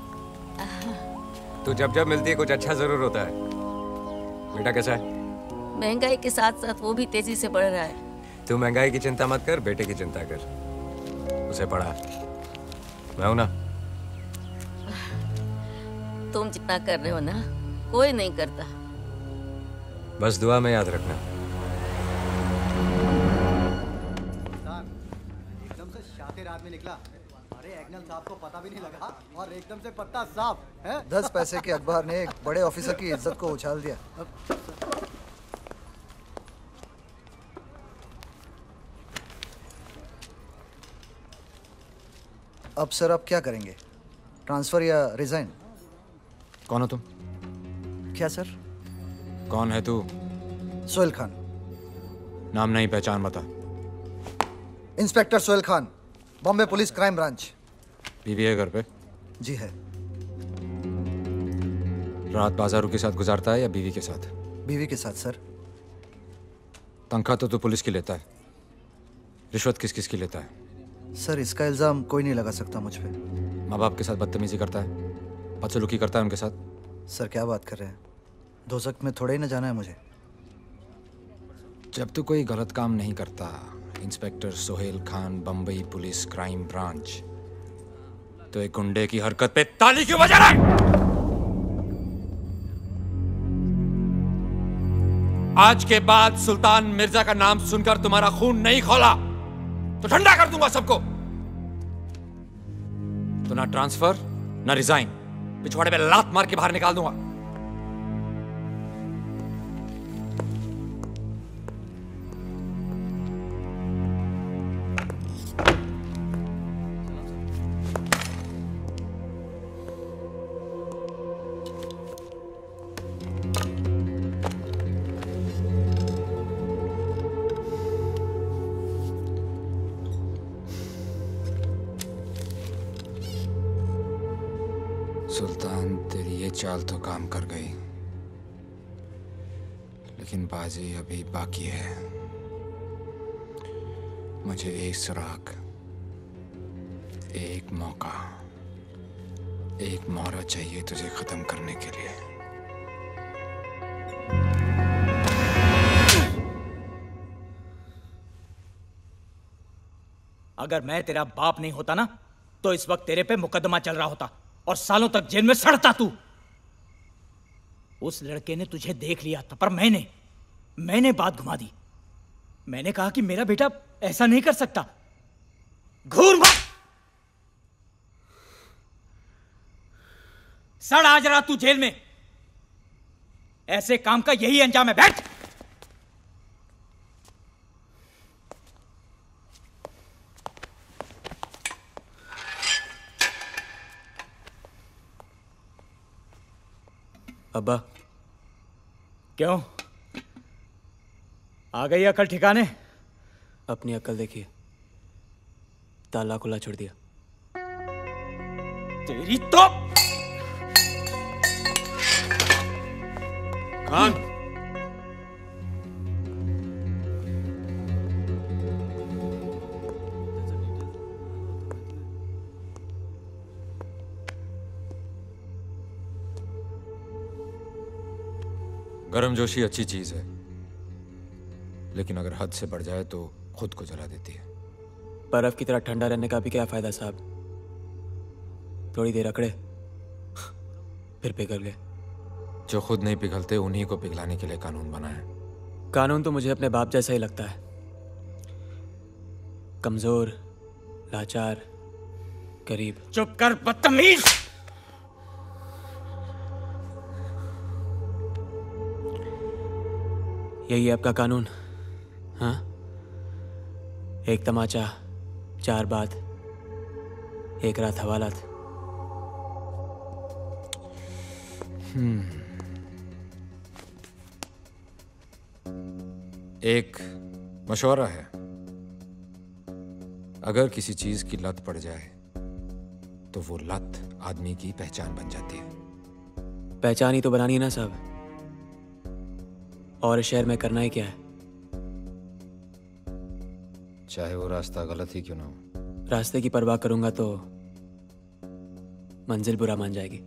तू जब जब मिलती है कुछ अच्छा जरूर होता है। बेटा कैसा है? महंगाई के साथ साथ वो भी तेजी से बढ़ रहा है। तू महंगाई की चिंता मत कर, बेटे की चिंता कर। उसे पढ़ा, मैं हूं ना। तुम जितना कर रहे हो ना, कोई नहीं करता। बस दुआ में याद रखना। एकदम से शातिर आदमी निकला। अरे एग्नल साहब को पता भी नहीं लगा और एकदम से पत्ता साफ है। 10 पैसे के अखबार ने एक बड़े ऑफिसर की इज्जत को उछाल दिया। अब सर आप क्या करेंगे? ट्रांसफर या रिजाइन? कौन हो तुम? क्या सर? कौन है तू? सोहेल खान। नाम नहीं, पहचान बता। Inspector Sohail Khan, Bombay police crime branch. बीवी है घर पे? जी है। रात बाजारों के साथ गुजारता है या बीवी के साथ? बीवी के साथ सर। तनख्वाह तो तू पुलिस की लेता है, रिश्वत किस किस की लेता है? सर इसका इल्जाम कोई नहीं लगा सकता मुझ पे। माँ बाप के साथ बदतमीजी करता है, बदसलूकी करता है उनके साथ। सर क्या बात कर रहे हैं, दोजख में थोड़ा ही न जाना है मुझे। जब तू कोई गलत काम नहीं करता, inspector Sohail Khan, Bombay police crime branch, तो एक गुंडे की हरकत पे ताली क्यों बजा रहा है? आज के बाद सुल्तान मिर्जा का नाम सुनकर तुम्हारा खून नहीं खौला तो ठंडा कर दूंगा सबको। तो ना ट्रांसफर ना रिजाइन, पिछवाड़े पे लात मार के बाहर निकाल दूंगा। सुल्तान, तेरी ये चाल तो काम कर गई, लेकिन बाजी अभी बाकी है। मुझे एक सुराग, एक मौका, एक मोहरा चाहिए तुझे खत्म करने के लिए। अगर मैं तेरा बाप नहीं होता ना, तो इस वक्त तेरे पे मुकदमा चल रहा होता और सालों तक जेल में सड़ता तू। उस लड़के ने तुझे देख लिया था, पर मैंने बात घुमा दी। मैंने कहा कि मेरा बेटा ऐसा नहीं कर सकता। घूर मार, सड़ आज रात तू जेल में। ऐसे काम का यही अंजाम है। बैठ। अब्बा, क्यों आ गई अकल ठिकाने? अपनी अकल देखिए, ताला खुला छोड़ दिया। तेरी तो खान, गर्मजोशी अच्छी चीज है, लेकिन अगर हद से बढ़ जाए तो खुद को जला देती है। बर्फ की तरह ठंडा रहने का भी क्या फायदा साहब? थोड़ी देर अकड़े फिर पिघल गए। जो खुद नहीं पिघलते उन्हीं को पिघलाने के लिए कानून बना है। कानून तो मुझे अपने बाप जैसा ही लगता है, कमजोर, लाचार, गरीब। चुप कर बदतमीज। यही है आपका कानून? हाँ, एक तमाचा, 4 बात, 1 रात हवालात। एक मशवरा है, अगर किसी चीज की लत पड़ जाए तो वो लत आदमी की पहचान बन जाती है। पहचान ही तो बनानी है ना साहब, और इस शहर में करना ही क्या है? चाहे वो रास्ता गलत ही क्यों ना हो। रास्ते की परवाह करूंगा तो मंजिल बुरा मान जाएगी।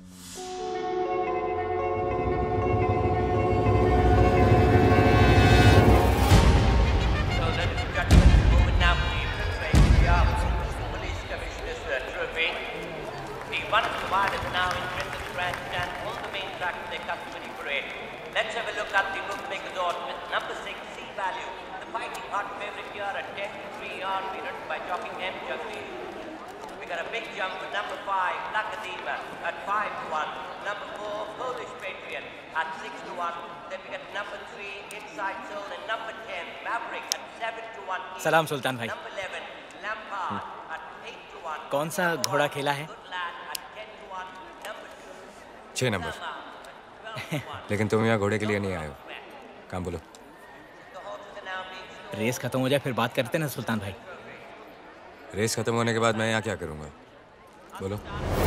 Let's have a look at the bookmaker's odds with number 6, C value. The fighting hot favorite here at 10-3 on, beaten by Jockey M. Jagdi. We got a big jump with number 5, Lakadima at 5-1. Number 4, Polish Patriot at 6-1. Then we got number 3, Inside Soul, and number 10, Maverick at 7-1. सलाम सुल्तान भाई। Number 11, Lampard at 8-1. कौन सा घोड़ा खेला है? 6 नंबर। लेकिन तुम यहाँ घोड़े के लिए नहीं आए हो, काम बोलो। रेस खत्म हो जाए फिर बात करते ना सुल्तान भाई। रेस खत्म होने के बाद मैं यहाँ क्या करूँगा, बोलो।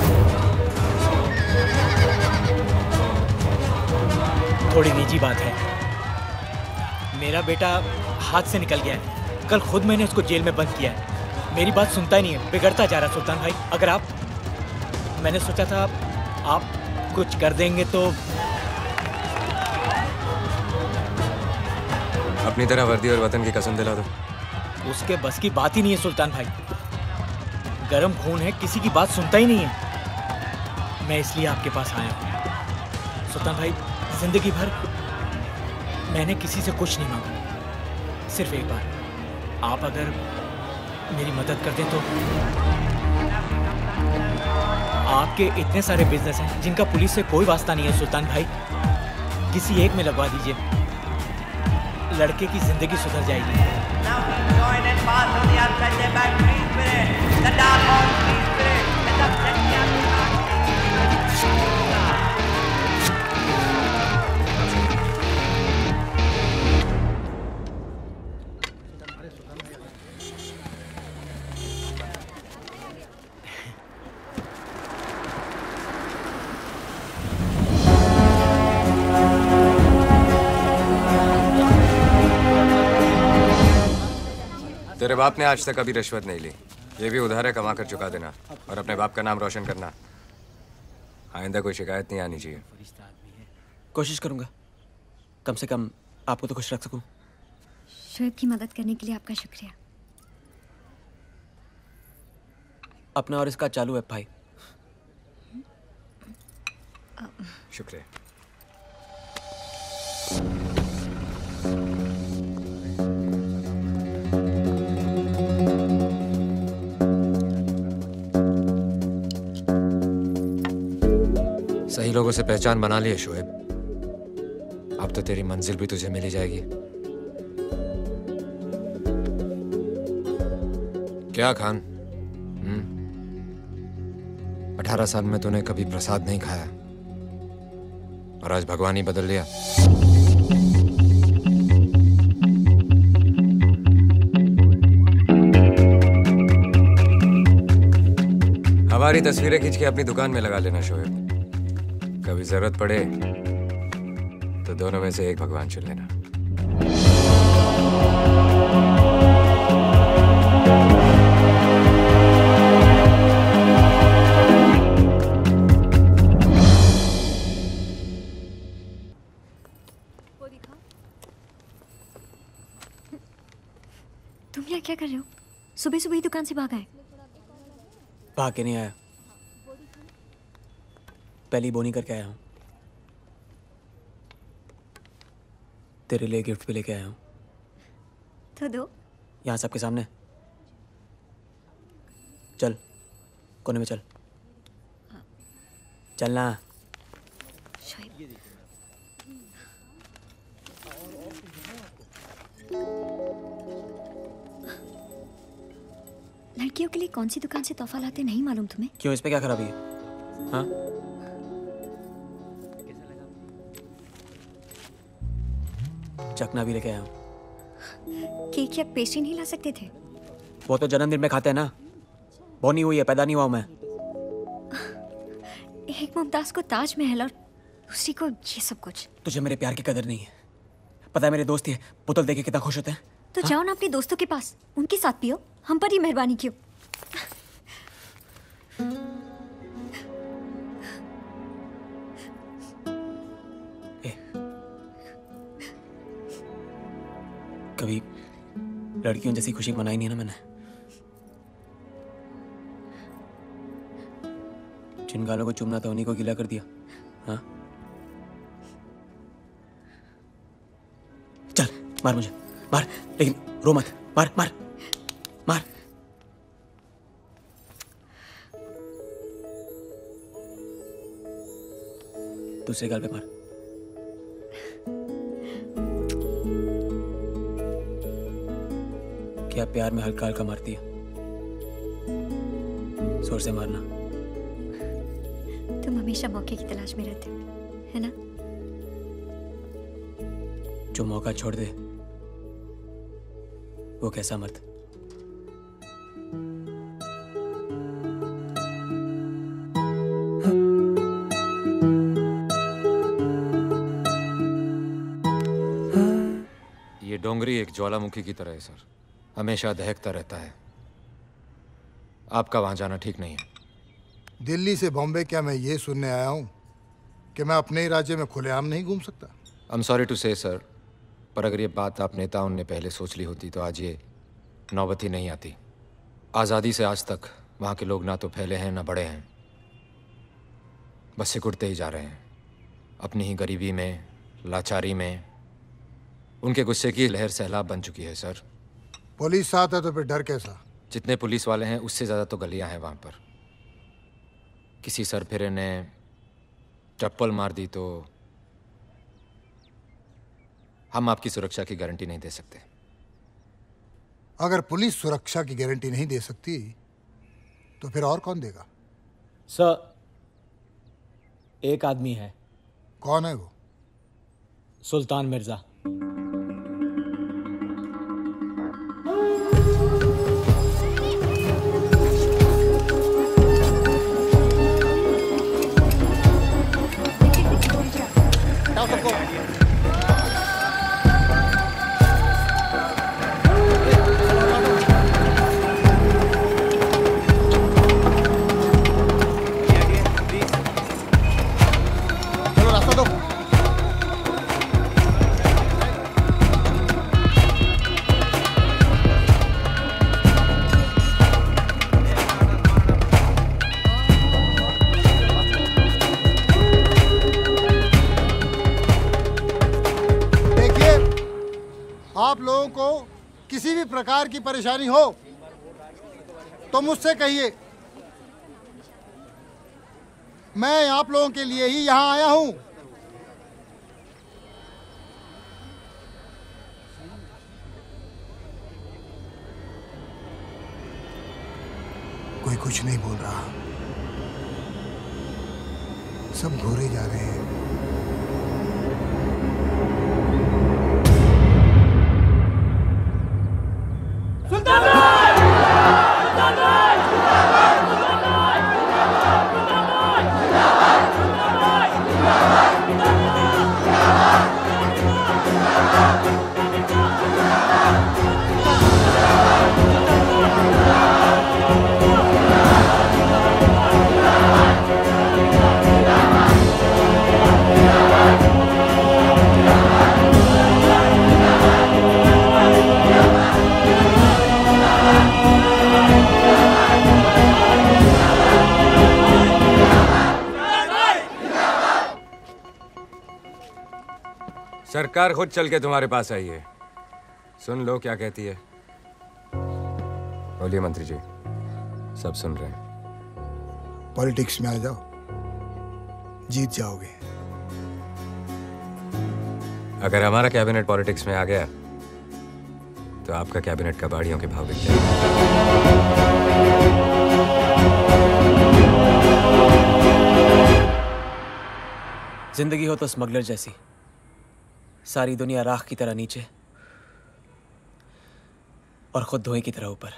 थोड़ी निजी बात है। मेरा बेटा हाथ से निकल गया है। कल खुद मैंने उसको जेल में बंद किया है। मेरी बात सुनता ही नहीं है, बिगड़ता जा रहा सुल्तान भाई। अगर आप, मैंने सोचा था आप कुछ कर देंगे तो। अपनी तरह वर्दी और वतन की कसम दिला दो। उसके बस की बात ही नहीं है सुल्तान भाई, गरम खून है, किसी की बात सुनता ही नहीं है। मैं इसलिए आपके पास आया हूँ सुल्तान भाई। जिंदगी भर मैंने किसी से कुछ नहीं मांगा, सिर्फ एक बार आप अगर मेरी मदद कर दें तो। आपके इतने सारे बिजनेस हैं जिनका पुलिस से कोई वास्ता नहीं है सुल्तान भाई, किसी एक में लगवा दीजिए, लड़के की जिंदगी सुधर जाएगी। तेरे बाप ने आज तक कभी रिश्वत नहीं ली, ये भी उधार है, कमा कर चुका देना और अपने बाप का नाम रोशन करना। आइंदा कोई शिकायत नहीं आनी चाहिए। कोशिश करूंगा, कम से कम आपको तो खुश रख सकूं। शोएब की मदद करने के लिए आपका शुक्रिया। अपना और इसका चालू है भाई। शुक्रिया। सही लोगों से पहचान बना ली है शोएब, अब तो तेरी मंजिल भी तुझे मिली जाएगी। क्या खान, 18 साल में तूने कभी प्रसाद नहीं खाया और आज भगवान ही बदल लिया। हमारी तस्वीरें खींच के अपनी दुकान में लगा लेना शोएब, कभी जरूरत पड़े तो दोनों में से एक भगवान चुन लेना। तुम यहाँ क्या कर रहे हो? सुबह सुबह ही दुकान से भाग आए? भाग के नहीं आया, पहली बोनी करके आया हूँ। तेरे लिए गिफ्ट भी लेके आया हूँ। तो दो। यहाँ सबके सामने। चल कोने में चल, चलना। लड़कियों के लिए कौन सी दुकान से तोहफा लाते नहीं मालूम तुम्हें? क्यों, इस पे क्या खराबी है? हाँ, चखना भी लेके आया हूँ। केक या पेस्ट्री नहीं ला सकते थे? वो तो जन्मदिन में खाते हैं ना, बोनी हुई है, पैदा नहीं हुआ मैं। एक मुमताज को ताजमहल और दूसरी को ये सब कुछ। तुझे मेरे प्यार की कदर नहीं है, पता है मेरे दोस्त ही है, बोतल देके कितना खुश होते हैं। तो जाओ ना अपने दोस्तों के पास, उनके साथ पियो, हम पर ही मेहरबानी क्यों? कभी लड़कियों जैसी खुशी मनाई नहीं ना मैंने। जिन गालों को चूमना था उन्हीं को गीला कर दिया। हाँ, चल मार मुझे, मार, लेकिन रो मत, मार मार मार। दूसरे गाल पे मार। क्या प्यार में हल्का हल्का मारती है, जोर से मारना। तुम हमेशा मौके की तलाश में रहते हो, है ना? जो मौका छोड़ दे वो कैसा मर्द। ये डोंगरी एक ज्वालामुखी की तरह है सर, हमेशा दहकता रहता है। आपका वहां जाना ठीक नहीं है। दिल्ली से बॉम्बे क्या मैं ये सुनने आया हूँ कि मैं अपने ही राज्य में खुलेआम नहीं घूम सकता? I am sorry to say sir, पर अगर ये बात आप नेताओं ने पहले सोच ली होती तो आज ये नौबत ही नहीं आती। आज़ादी से आज तक वहाँ के लोग ना तो फैले हैं ना बड़े हैं, बस सिकुड़ते ही जा रहे हैं अपनी ही गरीबी में, लाचारी में। उनके गुस्से की लहर सैलाब बन चुकी है सर। पुलिस साथ है तो फिर डर कैसा? जितने पुलिस वाले हैं उससे ज़्यादा तो गलियां हैं वहाँ पर। किसी सरफिरे ने चप्पल मार दी तो हम आपकी सुरक्षा की गारंटी नहीं दे सकते। अगर पुलिस सुरक्षा की गारंटी नहीं दे सकती तो फिर और कौन देगा? सर, एक आदमी है। कौन है वो? सुल्तान मिर्जा। आप लोगों को किसी भी प्रकार की परेशानी हो तो मुझसे कहिए। मैं आप लोगों के लिए ही यहाँ आया हूँ। कोई कुछ नहीं बोल रहा, सब घूरे जा रहे हैं। सरकार खुद चल के तुम्हारे पास आई है, सुन लो क्या कहती है। बोलिए मंत्री जी, सब सुन रहे हैं। पॉलिटिक्स में आ जाओ, जीत जाओगे। अगर हमारा कैबिनेट पॉलिटिक्स में आ गया तो आपका कैबिनेट कबाड़ियों के भाव बिक जाएगा। जिंदगी हो तो स्मगलर जैसी, सारी दुनिया राख की तरह नीचे और खुद धुएं की तरह ऊपर।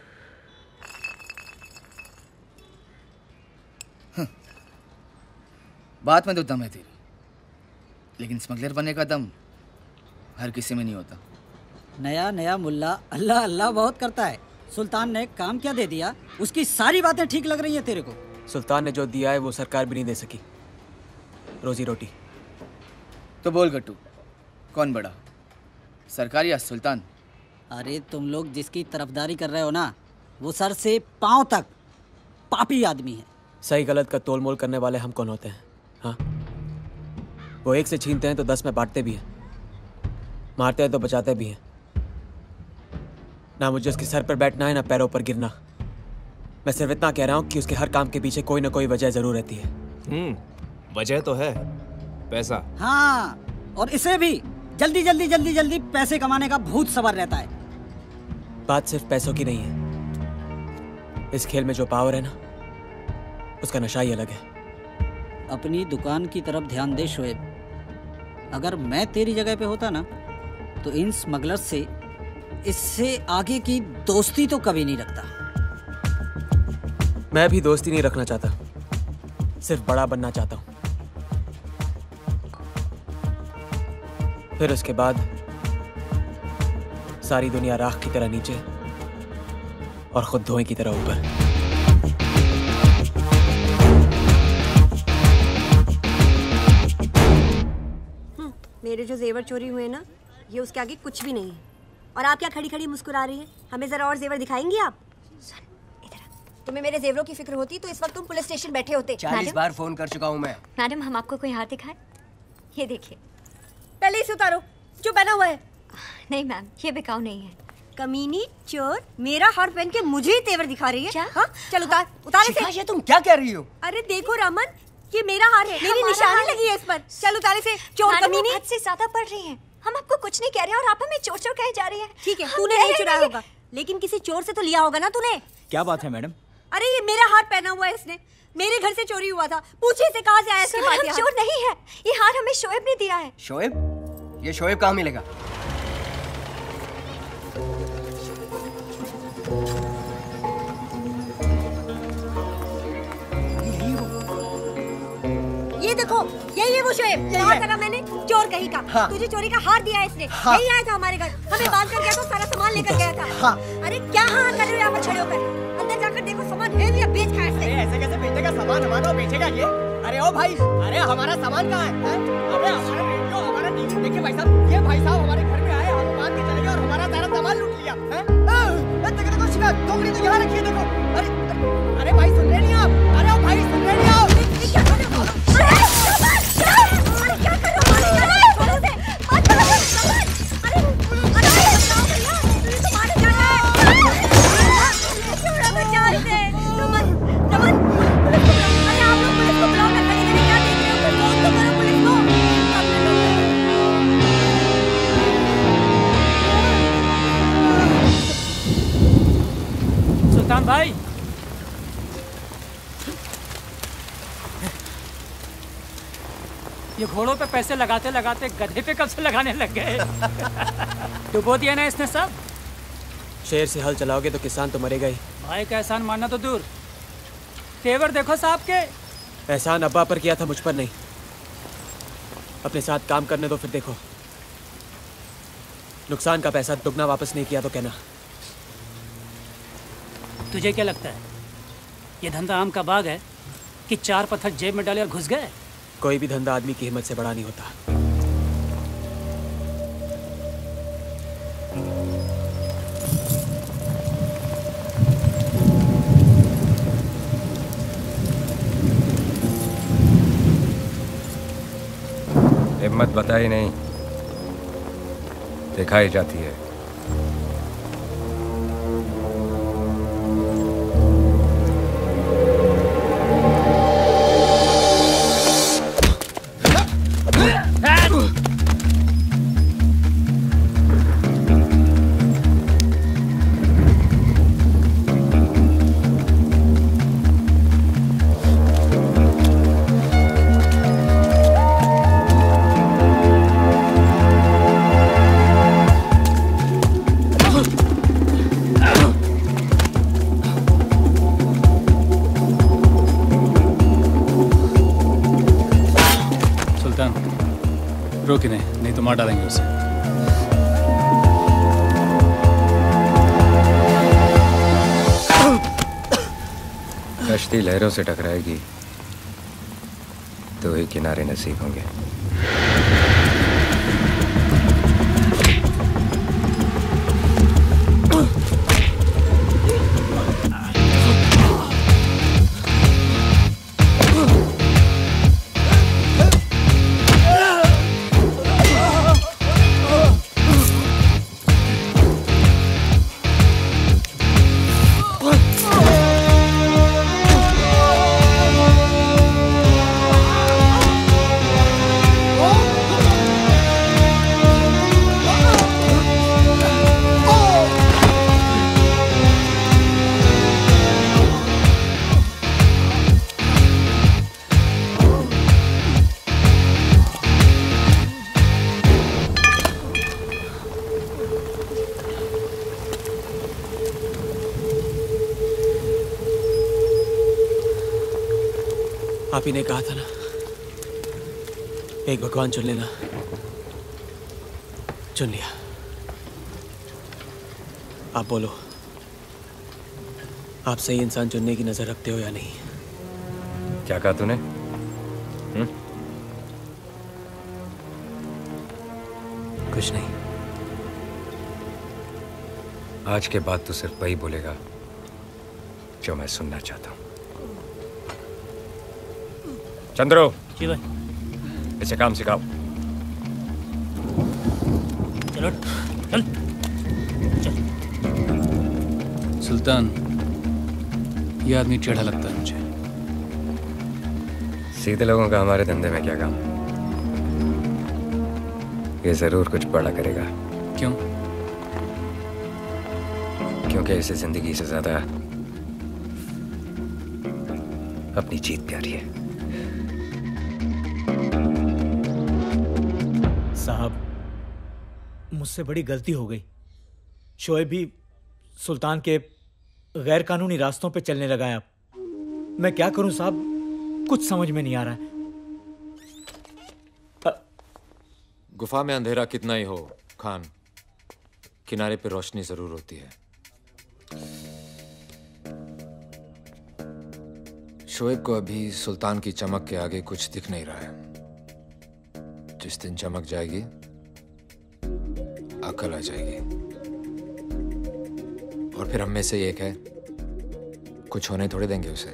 बात में तो दम है तेरी, लेकिन स्मगलर बनने का दम हर किसी में नहीं होता। नया नया मुल्ला अल्लाह अल्लाह बहुत करता है। सुल्तान ने काम क्या दे दिया, उसकी सारी बातें ठीक लग रही हैं तेरे को। सुल्तान ने जो दिया है वो सरकार भी नहीं दे सकी, रोजी रोटी। तो बोल गट्टू, कौन बड़ा, सरकार या सुल्तान? अरे तुम लोग जिसकी तरफदारी कर रहे हो ना, वो सर से पांव तक पापी आदमी है। सही गलत का तोल मोल करने वाले हम कौन होते हैं? हाँ, वो एक से छीनते हैं तो 10 में बांटते भी हैं, मारते हैं तो बचाते भी हैं। ना मुझे उसके सर पर बैठना है ना पैरों पर गिरना। मैं सिर्फ इतना कह रहा हूँ कि उसके हर काम के पीछे कोई ना कोई वजह जरूर रहती है। वजह तो है पैसा। हाँ, और इसे भी जल्दी जल्दी जल्दी जल्दी पैसे कमाने का भूत सवार रहता है। बात सिर्फ पैसों की नहीं है, इस खेल में जो पावर है ना, उसका नशा ही अलग है। अपनी दुकान की तरफ ध्यान दे शोएब। अगर मैं तेरी जगह पे होता ना, तो इन स्मगलर्स से इससे आगे की दोस्ती तो कभी नहीं रखता। मैं भी दोस्ती नहीं रखना चाहता, सिर्फ बड़ा बनना चाहता हूँ। फिर उसके बाद सारी दुनिया राख की तरह नीचे और खुद धुएं की तरह ऊपर। मेरे जो जेवर चोरी हुए ना, ये उसके आगे कुछ भी नहीं है। और आप क्या खड़ी खड़ी मुस्कुरा रही हैं? हमें जरा और जेवर दिखाएंगी आप? तुम्हें मेरे जेवरों की फिक्र होती तो इस वक्त तुम पुलिस स्टेशन बैठे होते। 40 बार फोन कर चुका हूँ मैं। मैडम, हम आपको कोई हार दिखाएं? ये देखिए। पहले इसे उतारो जो पहना हुआ है। नहीं मैम, ये बिकाऊ नहीं है। कमीनी चोर, मेरा हार पहन के मुझे ही तेवर दिखा रही है। हाँ, चल उतार शिखा, ये तुम क्या कह रही हो? अरे देखो रमन, ये मेरा हार है, मेरी निशानी लगी है इस पर। चल उतारे से, चोर कमीनी। हद से ज्यादा पड़ रही हैं। हम आपको कुछ नहीं कह रहे और आप हमें चोर चोर कहे जा रही हैं। ठीक है, तूने नहीं चुराया होगा, लेकिन किसी चोर से तो लिया होगा ना तूने। क्या बात है मैडम? अरे ये मेरा हार पहना हुआ है इसने, मेरे घर से चोरी हुआ था। पूछिए इसे कहाँ से आया इसके पास। चोर नहीं है, ये हार हमें शोएब ने दिया है। शोएब? ये शोएब कहाँ मिलेगा? ये देखो, यही है वो शोएब। कहा करा मैंने, चोर कहीं का। हाँ। तुझे चोरी का हार दिया है इसने। हाँ। यही आया था हमारे घर, हमें बांध कर गया तो सारा सामान लेकर गया था। हाँ। अरे क्या हाँ कर रहे हो यहाँ पर खड़े होकर? अंदर जाकर देखो सामान है या बेच खाया इसने। ऐसे कैसे बेचेगा सामान हमारा, बेचेगा ये? अरे ओ भाई, अरे हमारा सामान कहाँ है? अरे हमारा रेडियो, हमारा टीवी। देखिए भाई साहब, ये भाई साहब हमारे घर में आए, हम बांध के चले गए और हमारा सारा सामान लूट लिया। देखो शिकायत, टोकरी तो यहाँ रखी है, देखो। अरे भाई सुन रहे नहीं आप? अरे ओ भाई सुन रहे नहीं आप? क्या कर रहे हो? अरे क्या कर रहे हो? छोड़ो उसे, मत करो सामान। अरे बचाओ भैया, तुझे तो मार जाना है। छोड़ो बचाओ इसे। रमन, रमन, पुलिस को बुलाओ। अरे आप लोग पुलिस को बुलाओ ना, क्या देख रहे हो? कुछ फोन तो करो पुलिस को। सुल्तान भाई, ये घोड़ों पे पैसे लगाते लगाते गधे पे कब से लगाने लग गए? डुबो दिया ना इसने सब। शेर से हल चलाओगे तो किसान तो मरेगा ही। भाई का एहसान मानना तो दूर, तेवर देखो साहब के। एहसान अब्बा पर किया था, मुझ पर नहीं। अपने साथ काम करने दो, फिर देखो। नुकसान का पैसा दुगना वापस नहीं किया तो कहना। तुझे क्या लगता है ये धंधा आम का बाग है कि 4 पत्थर जेब में डाले और घुस गए? कोई भी धंधा आदमी की हिम्मत से बड़ा नहीं होता। हिम्मत बताई नहीं, दिखाई जाती है। रोक नहीं तो मार डालेंगे उसे। कश्ती लहरों से टकराएगी तो ही किनारे नसीब होंगे। आप ही ने कहा था ना, एक भगवान चुन लेना। चुन लिया। आप बोलो, आप सही इंसान चुनने की नजर रखते हो या नहीं? क्या कहा तूने? कुछ नहीं। आज के बाद तो सिर्फ वही बोलेगा जो मैं सुनना चाहता हूँ। चंद्रो, जी भाई। इसे काम सिखाओ। चलो चल चल। सुल्तान, ये आदमी टेढ़ा लगता है मुझे। सीधे लोगों का हमारे धंधे में क्या काम? ये जरूर कुछ बड़ा करेगा। क्यों? क्योंकि इसे जिंदगी से ज्यादा अपनी जीत प्यारी है। साहब, मुझसे बड़ी गलती हो गई। शोएब भी सुल्तान के गैर कानूनी रास्तों पे चलने लगा है। अब मैं क्या करूं साहब, कुछ समझ में नहीं आ रहा है। गुफा में अंधेरा कितना ही हो खान, किनारे पे रोशनी जरूर होती है। शोएब को अभी सुल्तान की चमक के आगे कुछ दिख नहीं रहा है। जिस दिन चमक जाएगी, अकल आ जाएगी। और फिर हम में से एक है, कुछ होने थोड़े देंगे उसे।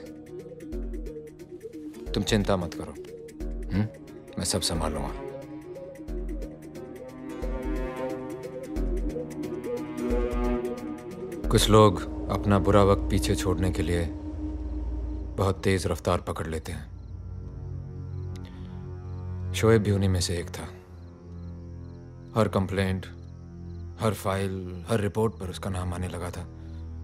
तुम चिंता मत करो, मैं सब संभाल लूंगा। कुछ लोग अपना बुरा वक्त पीछे छोड़ने के लिए बहुत तेज रफ्तार पकड़ लेते हैं। शोएब भी उन्हीं में से एक था। हर कंप्लेंट, हर फाइल, हर रिपोर्ट पर उसका नाम आने लगा था।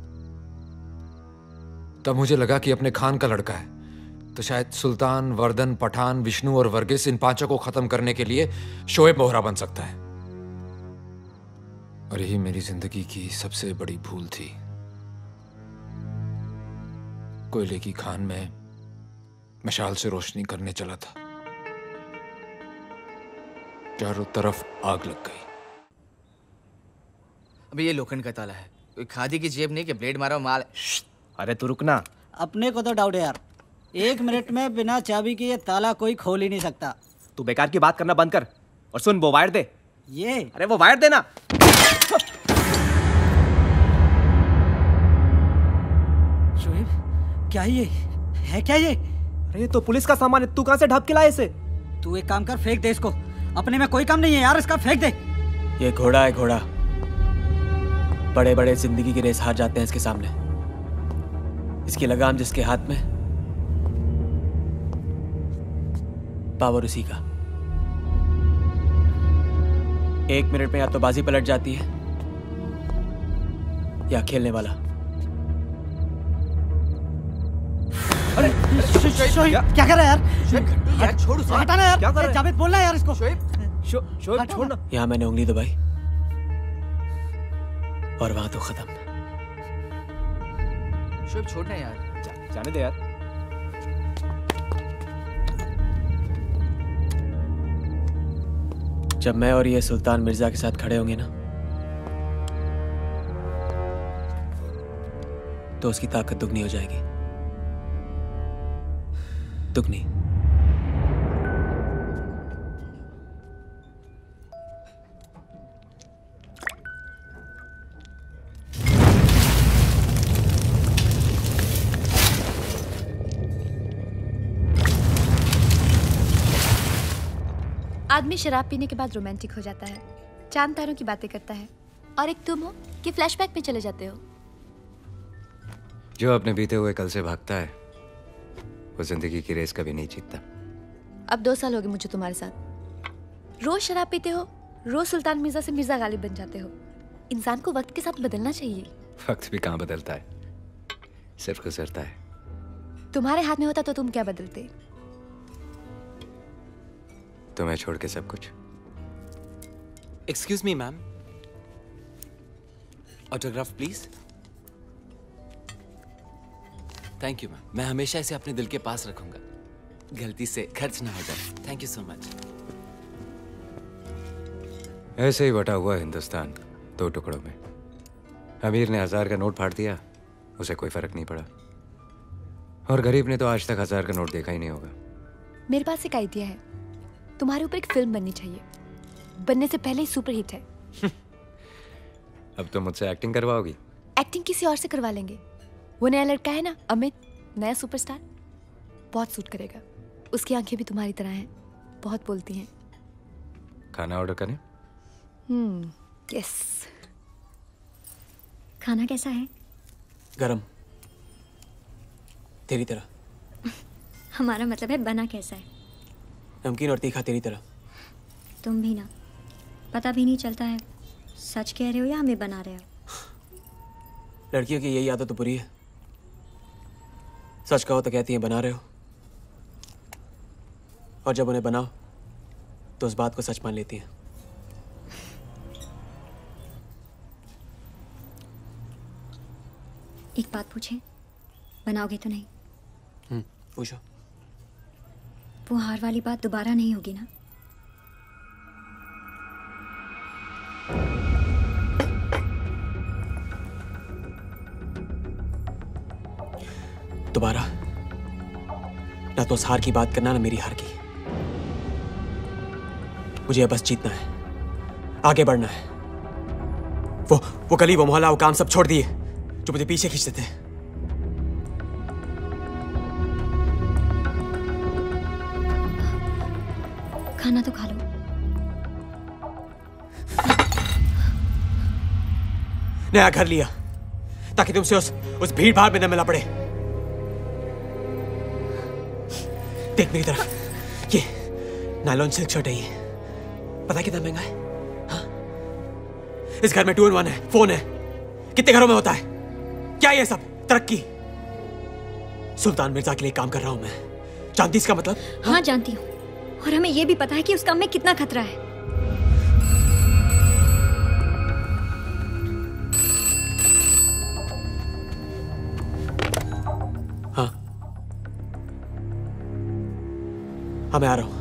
तब मुझे लगा कि अपने खान का लड़का है तो शायद सुल्तान, वर्दन, पठान, विष्णु और वर्गीस, इन पांचों को खत्म करने के लिए शोएब मोहरा बन सकता है। और यही मेरी जिंदगी की सबसे बड़ी भूल थी। कोयले की खान में मशाल से रोशनी करने चला था, चारों तरफ आग लग गई। अबे ये लोखंड का ताला है, कोई खादी की जेब नहीं कि ब्लेड मारो माल। अरे तू रुकना। अपने को तो डाउट है यार, 1 मिनट में बिना चाबी के ये ताला कोई खोल ही नहीं सकता। तू बेकार की बात करना बंद कर और सुन, वो वायर दे। ये अरे वो वायर देना। शोएब, क्या ये है? क्या ये? अरे ये तो पुलिस का सामान है, तू कहां से ढप के लाया इसे? तू एक काम कर, फेंक दे इसको। अपने में कोई काम नहीं है यार, इसका फेंक दे। ये घोड़ा है, घोड़ा। बड़े बड़े जिंदगी की रेस हार जाते हैं इसके सामने। इसकी लगाम जिसके हाथ में, पावर उसी का। 1 मिनट में या तो बाजी पलट जाती है या खेलने वाला। अरे शोएब, क्या कर रहा है यार? यार छोड़ उसे। हटाना यार। क्या कर रहा है? जावेद बोलना है यार इसको। शोएब छोड़ना। यहां मैंने उंगली दबाई और वहां तो खत्म। शोएब छोड़ना यार। जाने दे यार। जब मैं और ये सुल्तान मिर्जा के साथ खड़े होंगे ना, तो उसकी ताकत दुगनी हो जाएगी। दुगनी। आदमी शराब पीने के बाद रोमांटिक हो जाता है, चांद तारों की बातें करता है, और एक तुम हो कि फ्लैशबैक में चले जाते हो। जो अपने बीते हुए कल से भागता है वो जिंदगी की रेस कभी नहीं जीतता। अब 2 साल हो गए मुझे तुम्हारे साथ। रोज शराब पीते हो, रोज सुल्तान मिर्जा से मिर्जा गालिब बन जाते हो। इंसान को वक्त के साथ बदलना चाहिए। वक्त भी कहाँ बदलता है, सिर्फ गुजरता है। तुम्हारे हाथ में होता तो तुम क्या बदलते? तुम्हें छोड़ के सब कुछ। Excuse me ma'am, autograph please. Thank you ma'am, मैं हमेशा इसे अपने दिल के पास रखूंगा, गलती से खर्च ना हो जाए। Thank you so much. ऐसे ही बटा हुआ हिंदुस्तान 2 टुकड़ों में। अमीर ने 1000 का नोट फाड़ दिया, उसे कोई फर्क नहीं पड़ा, और गरीब ने तो आज तक 1000 का नोट देखा ही नहीं होगा। मेरे पास एक आइडिया है, तुम्हारे ऊपर एक फिल्म बननी चाहिए। बनने से पहले ही सुपर हिट है। अब तो मुझसे एक्टिंग करवाओगी? एक्टिंग किसी और से करवा लेंगे। वो नया लड़का है ना अमित, नया सुपरस्टार, बहुत सूट करेगा। उसकी आंखें भी तुम्हारी तरह हैं, बहुत बोलती हैं। खाना ऑर्डर करें? यस। खाना कैसा है? गरम, तेरी तरह। हमारा मतलब है बना कैसा है? नमकीन और तीखा तेरी तरह। तुम भी ना, पता भी नहीं चलता है सच कह रहे हो या हमें बना रहे हो। लड़कियों की यही आदत तो बुरी है, सच कहो तो कहती हैं बना रहे हो, और जब उन्हें बनाओ तो उस बात को सच मान लेती हैं। एक बात पूछे, बनाओगे तो नहीं? पूछो। वो हार वाली बात दोबारा नहीं होगी ना? दोबारा ना तो उस हार की बात करना, ना मेरी हार की। मुझे बस जीतना है, आगे बढ़ना है। वो गली, वो मोहल्ला, वो काम सब छोड़ दिए जो मुझे पीछे खींचते थे। खाना तो खा लो। नया घर लिया ताकि तुमसे उस भीड़ भाड़ में न मिला पड़े। देख मेरी तरफ, ये नायलॉन सिल्क शर्ट है, ये पता है कितना महंगा है? हाँ? इस घर में 2-in-1 है, फोन है, कितने घरों में होता है? क्या ये सब तरक्की? सुल्तान मिर्जा के लिए काम कर रहा हूं मैं, जानती इसका मतलब? हाँ जानती हूँ, और हमें यह भी पता है कि उस काम में कितना खतरा है। हाँ हाँ मैं आ रहा हूँ।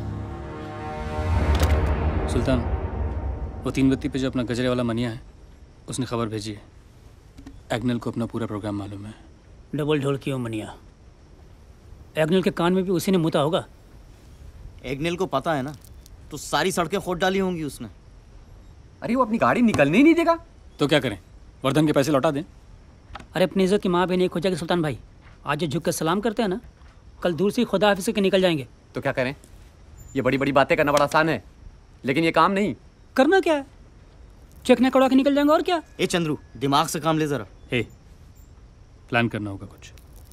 सुल्तान, वो 3 बत्ती पे जो अपना गजरे वाला मनिया है, उसने खबर भेजी है। एग्नेल को अपना पूरा प्रोग्राम मालूम है। डबल ढोल की हो मनिया। एग्नेल के कान में भी उसी ने मुता होगा। एग्नेल को पता है ना, तो सारी सड़कें खोद डाली होंगी उसने। अरे वो अपनी गाड़ी निकलने ही नहीं देगा। तो क्या करें, वर्धन के पैसे लौटा दें? अरे अपनी इज्जत की माँ भी नहीं खोजेगी सुल्तान भाई। आज जो झुक कर सलाम करते हैं ना, कल दूर से खुदा हाफिज के निकल जाएंगे। तो क्या करें? ये बड़ी बड़ी बातें करना बड़ा आसान है, लेकिन ये काम नहीं। करना क्या है, चेक कड़ा के निकल जाएंगे और क्या। ए चंद्रू, दिमाग से काम ले जरा। प्लान करना होगा कुछ।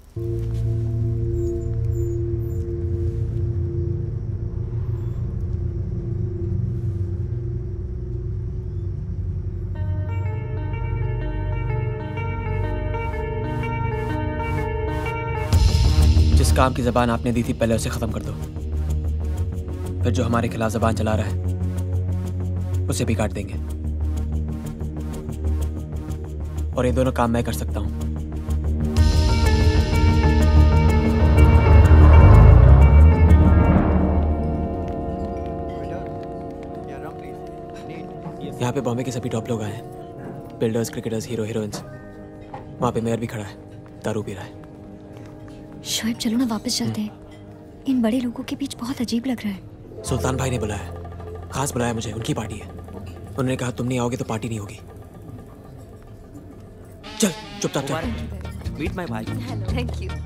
जिस काम की जबान आपने दी थी पहले उसे खत्म कर दो, फिर जो हमारे खिलाफ जबान चला रहा है उसे भी काट देंगे। और ये दोनों काम मैं कर सकता हूं। यहाँ पे बॉम्बे के सभी टॉप लोग आए हैं, बिल्डर्स, क्रिकेटर्स, हीरो, हीरोइंस। वहां पे मेयर भी खड़ा है, दारू पी रहा है। शोएब चलो ना वापस चलते हैं। इन बड़े लोगों के बीच बहुत अजीब लग रहा है। सुल्तान भाई ने बुलाया, खास बुलाया मुझे, उनकी पार्टी है। उन्होंने कहा तुम नहीं आओगे तो पार्टी नहीं होगी। चल चुपचाप चल। मीट माय भाई। Thank you.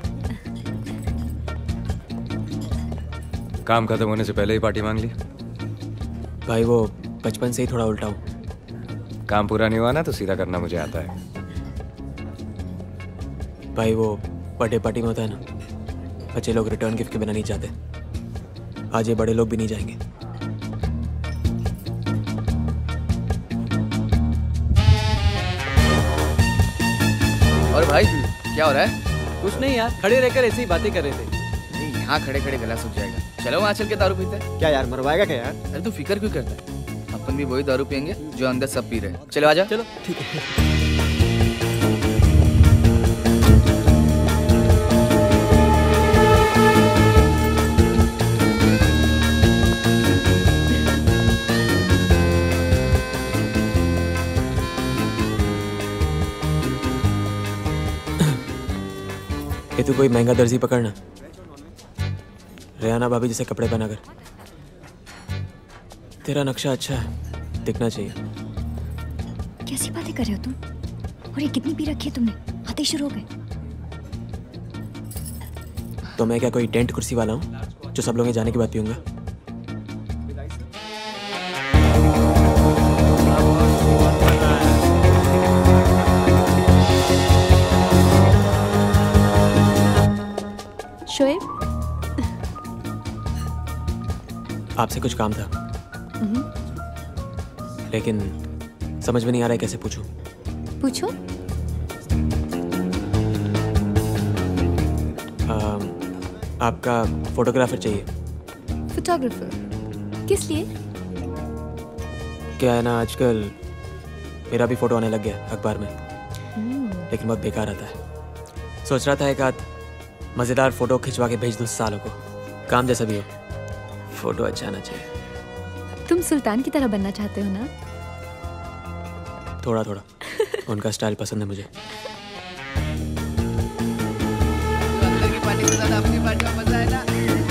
काम खत्म होने से पहले ही पार्टी मांग ली? भाई वो बचपन से ही थोड़ा उल्टा हूँ। काम पूरा नहीं हुआ ना तो सीधा करना मुझे आता है। भाई वो बर्थडे पार्टी में होता है ना, बच्चे लोग रिटर्न गिफ्ट के बिना नहीं जाते। आज ये बड़े लोग भी नहीं जाएंगे। और भाई क्या हो रहा है? कुछ नहीं यार, खड़े रहकर ऐसी ही बातें कर रहे थे। यहाँ खड़े खड़े गला सूख जाएगा। चलो वहाँ चल के दारू पीते हैं। क्या यार, मरवाएगा क्या यार? अरे तू फिक्र क्यों करता है? अपन भी वही दारू पियेंगे जो अंदर सब पी रहे हैं। चलो आजा। चलो ठीक है। ये तू कोई महंगा दर्जी पकड़ना, रेहाना भाभी जैसे कपड़े पहना कर। तेरा नक्शा अच्छा है, दिखना चाहिए। कैसी बातें कर रहे हो तुम? और ये कितनी पी रखी है तुमने? आते शुरू हो गए। तो मैं क्या कोई टेंट कुर्सी वाला हूँ जो सब लोग जाने के बाद पीऊंगा? शोएब, आपसे कुछ काम था, लेकिन समझ में नहीं आ रहा है कैसे पूछूं। पूछो। आपका फोटोग्राफर चाहिए। फोटोग्राफर? किस लिए? क्या है ना, आजकल मेरा भी फोटो आने लग गया अखबार में, लेकिन बहुत बेकार आता है। सोच रहा था एक आध मजेदार फोटो खिंचवा के भेज दूं सालों को, काम जैसा भी हो, फोटो अच्छा आना चाहिए। तुम सुल्तान की तरह बनना चाहते हो ना? थोड़ा थोड़ा उनका स्टाइल पसंद है मुझे। अंदर की पार्टी के साथ अपनी पार्टी में मजा है ना।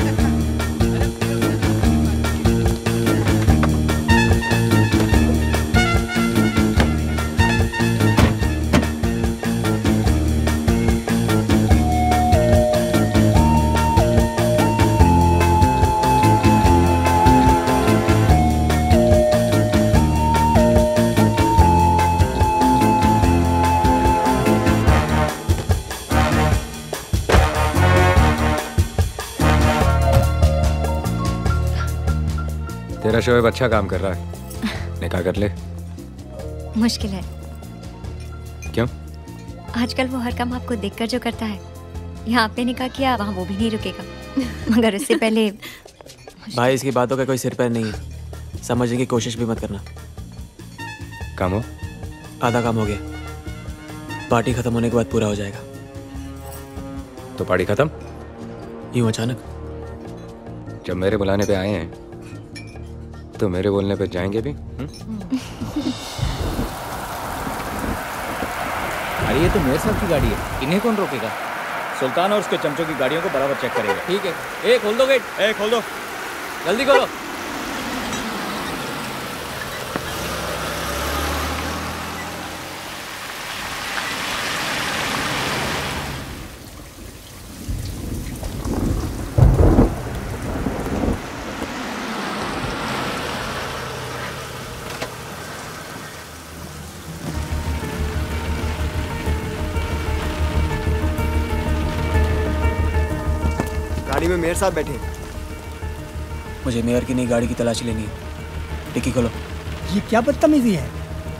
तेरा शोएब अच्छा काम कर रहा है, निकाह कर ले। मुश्किल है। क्यों? आजकल वो हर काम आपको देखकर जो करता है, यहाँ आपने निकाह किया, वहाँ वो भी नहीं रुकेगा। मगर उससे पहले भाई इसकी बातों का कोई सिर पैर नहीं है, समझने की कोशिश भी मत करना। काम हो? आधा काम हो गया, पार्टी खत्म होने के बाद पूरा हो जाएगा। तो पार्टी खत्म? यूं अचानक? जब मेरे बुलाने पे आए हैं तो मेरे बोलने पे जाएंगे भी? अरे ये तो मेरे साथ की गाड़ी है, इन्हें कौन रोकेगा? सुल्तान और उसके चमचों की गाड़ियों को बराबर चेक करेगा। ठीक है। ए खोल दो गेट। ए खोल दो, जल्दी खोलो। गाड़ी में मेयर साहब बैठे। मुझे मेयर की नई गाड़ी की तलाशी लेनी है। डिक्की खोलो। ये क्या बदतमीजी है?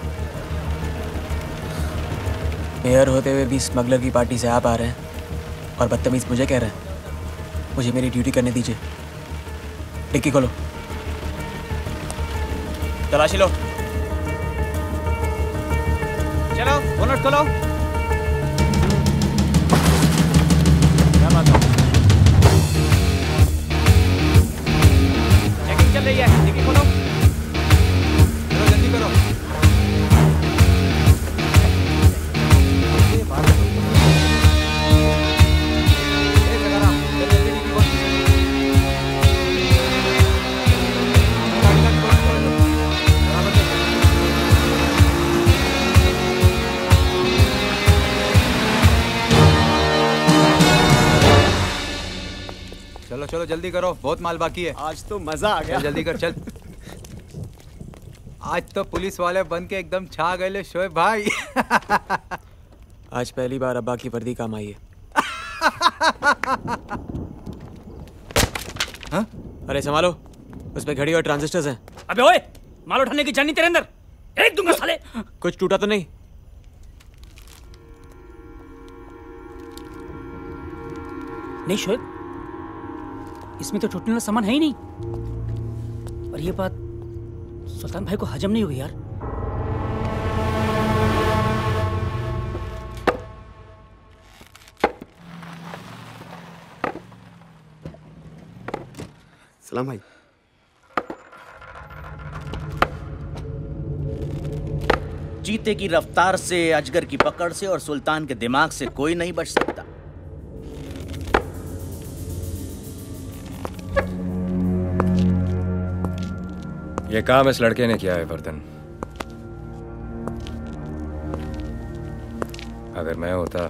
मेयर होते हुए भी स्मगलर की पार्टी से आप आ रहे हैं और बदतमीज मुझे कह रहे हैं। मुझे मेरी ड्यूटी करने दीजिए। डिक्की खोलो, तलाशी लो। चलो बोनट खोलो। क्या बात है? चेकिंग चल रही है, डिक्की खोलो। चलो जल्दी करो। चलो चलो जल्दी करो, बहुत माल बाकी है। आज तो मजा आ गया। जल्दी कर चल। आज तो पुलिस वाले बन के एकदम छा गए ले शोएब भाई। आज पहली बार अब्बा की वर्दी काम आई है। हाँ? अरे संभालो, उस पे घड़ी और ट्रांजिस्टर्स हैं। अबे ओए, माल उठाने की जानी तेरे अंदर, एक दूंगा साले। कुछ टूटा तो नहीं? नहीं शोएब, इसमें तो टूटने वाला सामान है ही नहीं। और ये बात सुल्तान भाई को हजम नहीं हुई यार। सलाम भाई। चीते की रफ्तार से, अजगर की पकड़ से और सुल्तान के दिमाग से कोई नहीं बच सकता। ये काम इस लड़के ने किया है वर्धन। अगर मैं होता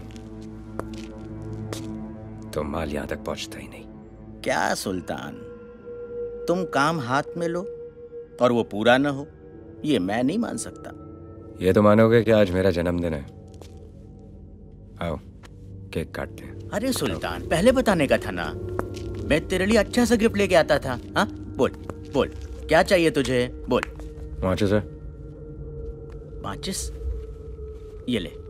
तो माल यहां तक पहुंचता ही नहीं। क्या सुल्तान, तुम काम हाथ में लो और वो पूरा न हो, ये मैं नहीं मान सकता। ये तो मानोगे कि आज मेरा जन्मदिन है। आओ केक काटते हैं। अरे सुल्तान, पहले बताने का था ना, मैं तेरे लिए अच्छा सा गिफ्ट लेके आता था। हाँ बोल बोल, क्या चाहिए तुझे, बोल। माचिस है? माचिस? ये ले।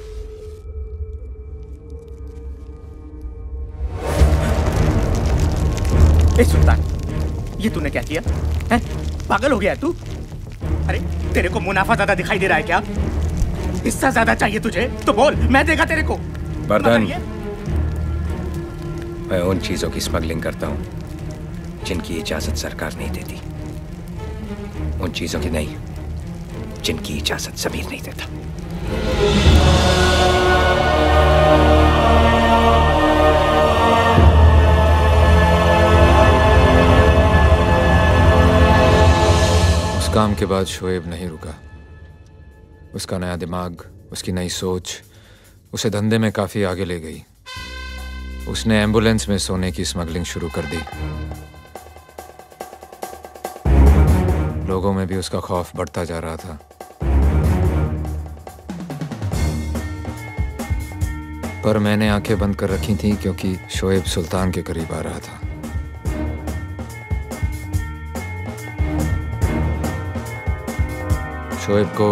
ए सुल्तान, ये तूने क्या किया है? पागल हो गया तू? अरे तेरे को मुनाफा ज्यादा दिखाई दे रहा है क्या? हिस्सा ज्यादा चाहिए तुझे तो बोल, मैं देगा तेरे को। वर्धन, मैं उन चीजों की स्मगलिंग करता हूं जिनकी इजाजत सरकार नहीं देती, उन चीजों की नहीं जिनकी इजाजत ज़मीर नहीं देता। उस काम के बाद शोएब नहीं रुका। उसका नया दिमाग, उसकी नई सोच उसे धंधे में काफी आगे ले गई। उसने एम्बुलेंस में सोने की स्मगलिंग शुरू कर दी। लोगों में भी उसका खौफ बढ़ता जा रहा था। पर मैंने आंखें बंद कर रखी थी क्योंकि शोएब सुल्तान के करीब आ रहा था। शोएब को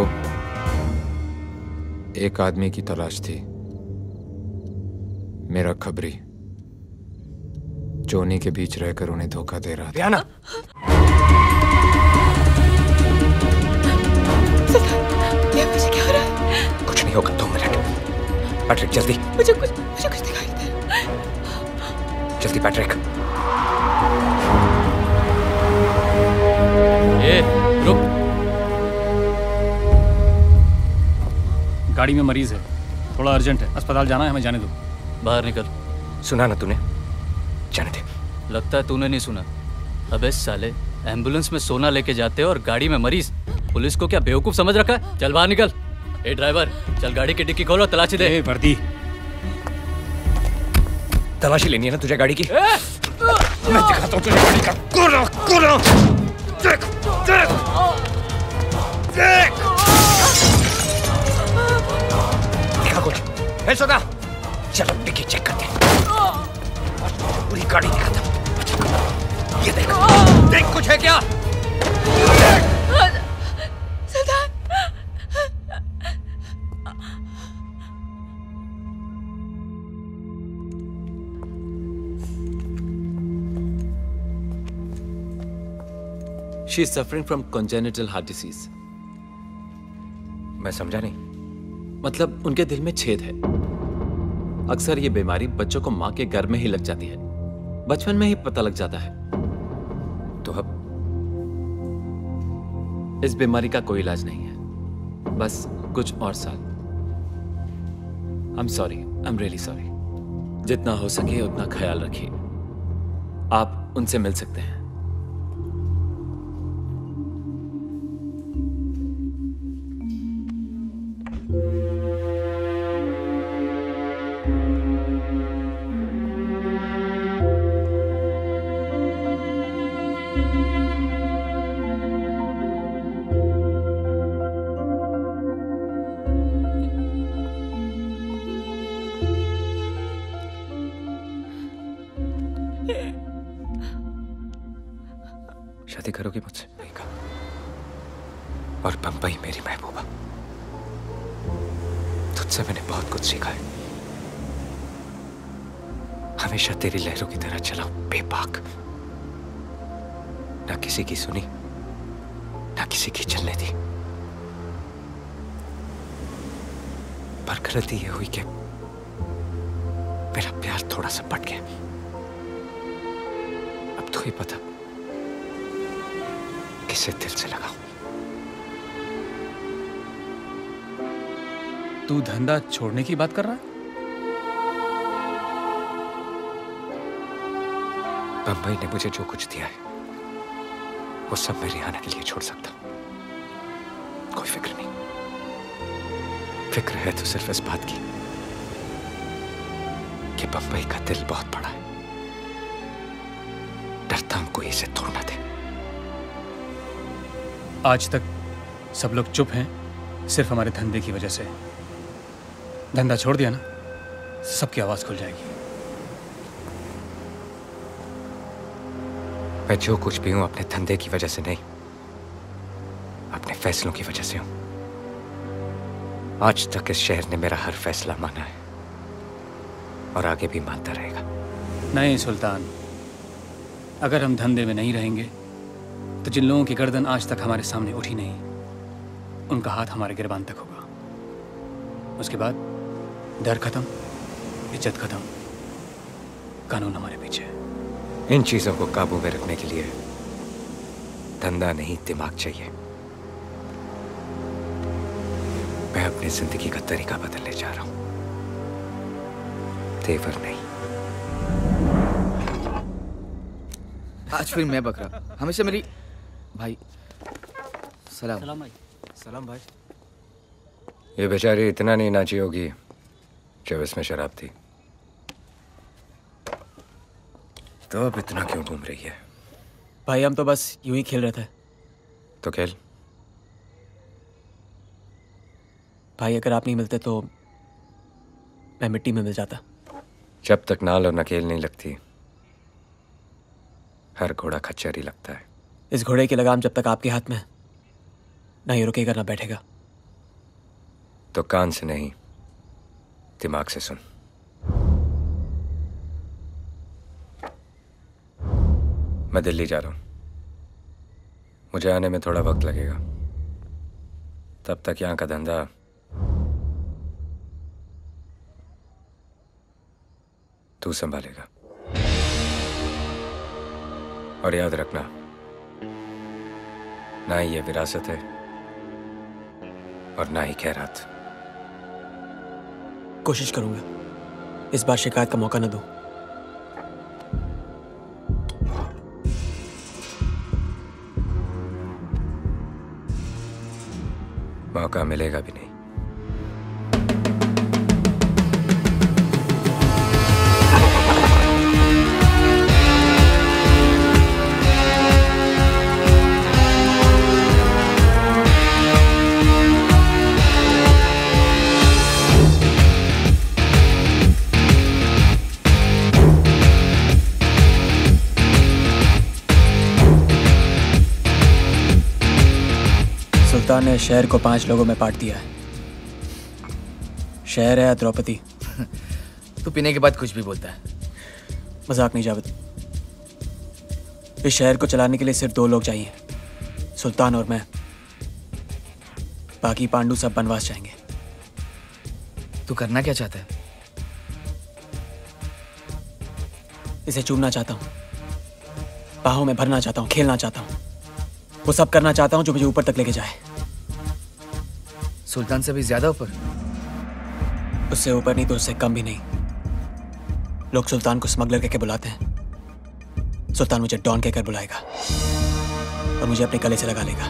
एक आदमी की तलाश थी, मेरा खबरी, जो उन्हीं के बीच रहकर उन्हें धोखा दे रहा था। मुझे क्या हो रहा है? कुछ नहीं होगा, 2 मिनट। पैट्रिक जल्दी। मुझे कुछ दिखाई दे। जल्दी पैट्रिक। ए, रुक। गाड़ी में मरीज है, थोड़ा अर्जेंट है, अस्पताल जाना है, हमें जाने दो। बाहर निकल। सुना ना तूने? जाने दे। लगता है तूने नहीं सुना। अबे साले, एम्बुलेंस में सोना लेके जाते हो और गाड़ी में मरीज। पुलिस को क्या बेवकूफ समझ रखा है? चल बाहर निकल। ए ड्राइवर, चल गाड़ी की डिक्की खोलो, तलाशी दे। वर्दी, तलाशी लेनी है ना तुझे गाड़ी की? मैं दिखाता हूँ तुझे गाड़ी का। कोना देख देख देख, दिखा कुछ है? सुना, चलो डिक्की चेक करते हैं। पूरी गाड़ी दिखाता हूँ। ये देख देख, कुछ है क्या? She is suffering from congenital heart disease. मैं समझा नहीं। मतलब उनके दिल में छेद है। अक्सर ये बीमारी बच्चों को मां के गर्भ में ही लग जाती है, बचपन में ही पता लग जाता है। तो अब इस बीमारी का कोई इलाज नहीं है, बस कुछ और साल। I'm sorry, I'm really sorry. जितना हो सके उतना ख्याल रखिए। आप उनसे मिल सकते हैं। शादी करोगी मुझसे? नहीं कहा। और बंबई मेरी महबूबा, तुझसे मैंने बहुत कुछ सीखा है। हमेशा तेरी लहरों की तरह चला बेबाक, ना किसी की सुनी ना किसी की चलने दी। पर गलती ये हुई कि मेरा प्यार थोड़ा सा बढ़ गया। अब तो ही पता किसे दिल से लगाऊं। तू धंधा छोड़ने की बात कर रहा है? बंबई ने मुझे जो कुछ दिया है वो सब मैं रिहाना के लिए छोड़ सकता हूं। कोई फिक्र नहीं। फिक्र है तो सिर्फ इस बात की कि बंबई का दिल बहुत बड़ा है। डरता हूं कोई इसे तोड़ ना दे। आज तक सब लोग चुप हैं सिर्फ हमारे धंधे की वजह से। धंधा छोड़ दिया ना, सबकी आवाज खुल जाएगी। मैं जो कुछ भी हूं अपने धंधे की वजह से नहीं, अपने फैसलों की वजह से हूं। आज तक इस शहर ने मेरा हर फैसला माना है और आगे भी मानता रहेगा। नहीं सुल्तान, अगर हम धंधे में नहीं रहेंगे तो जिन लोगों की गर्दन आज तक हमारे सामने उठी नहीं, उनका हाथ हमारे गिरबान तक होगा। उसके बाद डर खत्म, इज्जत खत्म, कानून हमारे पीछे। इन चीजों को काबू में रखने के लिए धंधा नहीं, दिमाग चाहिए। मैं अपनी जिंदगी का तरीका बदलने जा रहा हूं, तेवर नहीं। आज फिर मैं बकरा, हमेशा मेरी भाई। सलाम। सलाम भाई। सलाम भाई। ये बेचारी इतना नहीं नाची होगी जब इसमें शराब थी, तो अब इतना क्यों घूम रही है? भाई हम तो बस यूं ही खेल रहे थे। तो खेल। भाई अगर आप नहीं मिलते तो मैं मिट्टी में मिल जाता। जब तक नाल और नकेल नहीं लगती, हर घोड़ा खच्चर ही लगता है। इस घोड़े की लगाम जब तक आपके हाथ में ना ही रुकेगा ना बैठेगा। तो कान से नहीं, दिमाग से सुन। मैं दिल्ली जा रहा हूं। मुझे आने में थोड़ा वक्त लगेगा। तब तक यहां का धंधा तू संभालेगा। और याद रखना, ना ही ये विरासत है और ना ही खैरात। कोशिश करूंगा इस बार शिकायत का मौका न दूं। मौका मिलेगा भी नहीं। सुल्तान ने शहर को 5 लोगों में बांट दिया है। शहर है द्रौपदी। तू पीने के बाद कुछ भी बोलता है। मजाक नहीं जावेद। इस शहर को चलाने के लिए सिर्फ 2 लोग चाहिए, सुल्तान और मैं। बाकी पांडु सब बनवास जाएंगे। तू करना क्या चाहता है? इसे चूमना चाहता हूँ, बाहों में भरना चाहता हूँ, खेलना चाहता हूँ। वो सब करना चाहता हूँ जो मुझे ऊपर तक लेके जाए। सुल्तान से भी ज्यादा ऊपर? उससे ऊपर नहीं तो उससे कम भी नहीं। लोग सुल्तान को स्मगलर कहकर बुलाते हैं। सुल्तान मुझे डॉन कहकर बुलाएगा और मुझे अपने गले से लगा लेगा।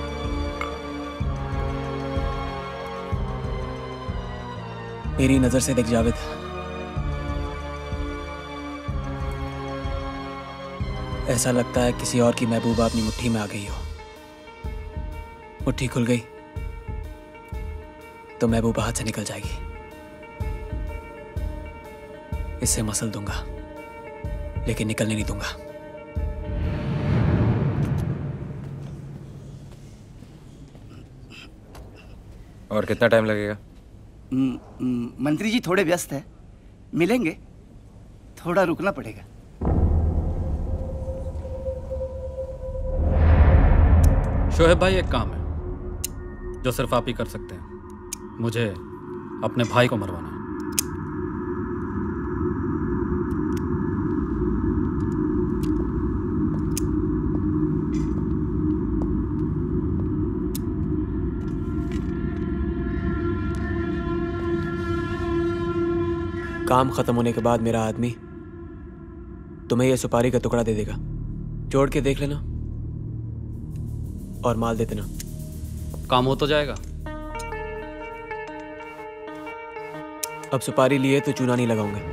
मेरी नजर से देख जावेद, ऐसा लगता है किसी और की महबूबा अपनी मुट्ठी में आ गई हो। मुट्ठी खुल गई तो महबूबा हाथ से निकल जाएगी। इससे मसल दूंगा लेकिन निकलने नहीं दूंगा। और कितना टाइम लगेगा? मंत्री जी थोड़े व्यस्त हैं, मिलेंगे, थोड़ा रुकना पड़ेगा। शोहेब भाई, एक काम है जो सिर्फ आप ही कर सकते हैं। मुझे अपने भाई को मरवाना है। काम खत्म होने के बाद मेरा आदमी तुम्हें यह सुपारी का टुकड़ा दे देगा। जोड़ के देख लेना, और माल दे देना। काम हो तो जाएगा। अब सुपारी लिए तो चूना नहीं लगाऊंगा।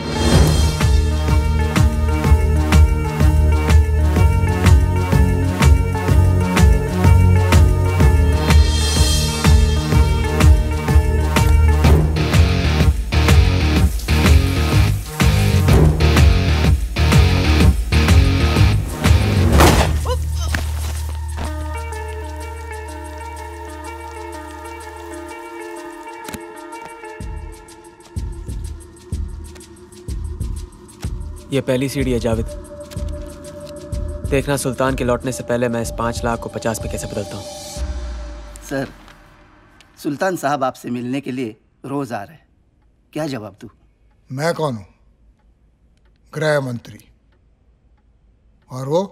ये पहली सीढ़ी है जावेद। देखना सुल्तान के लौटने से पहले मैं इस 5 लाख को 50 में कैसे बदलता हूँ। सर, सुल्तान साहब आपसे मिलने के लिए रोज आ रहे हैं। क्या जवाब दूं? मैं कौन हूं? गृह मंत्री। और वो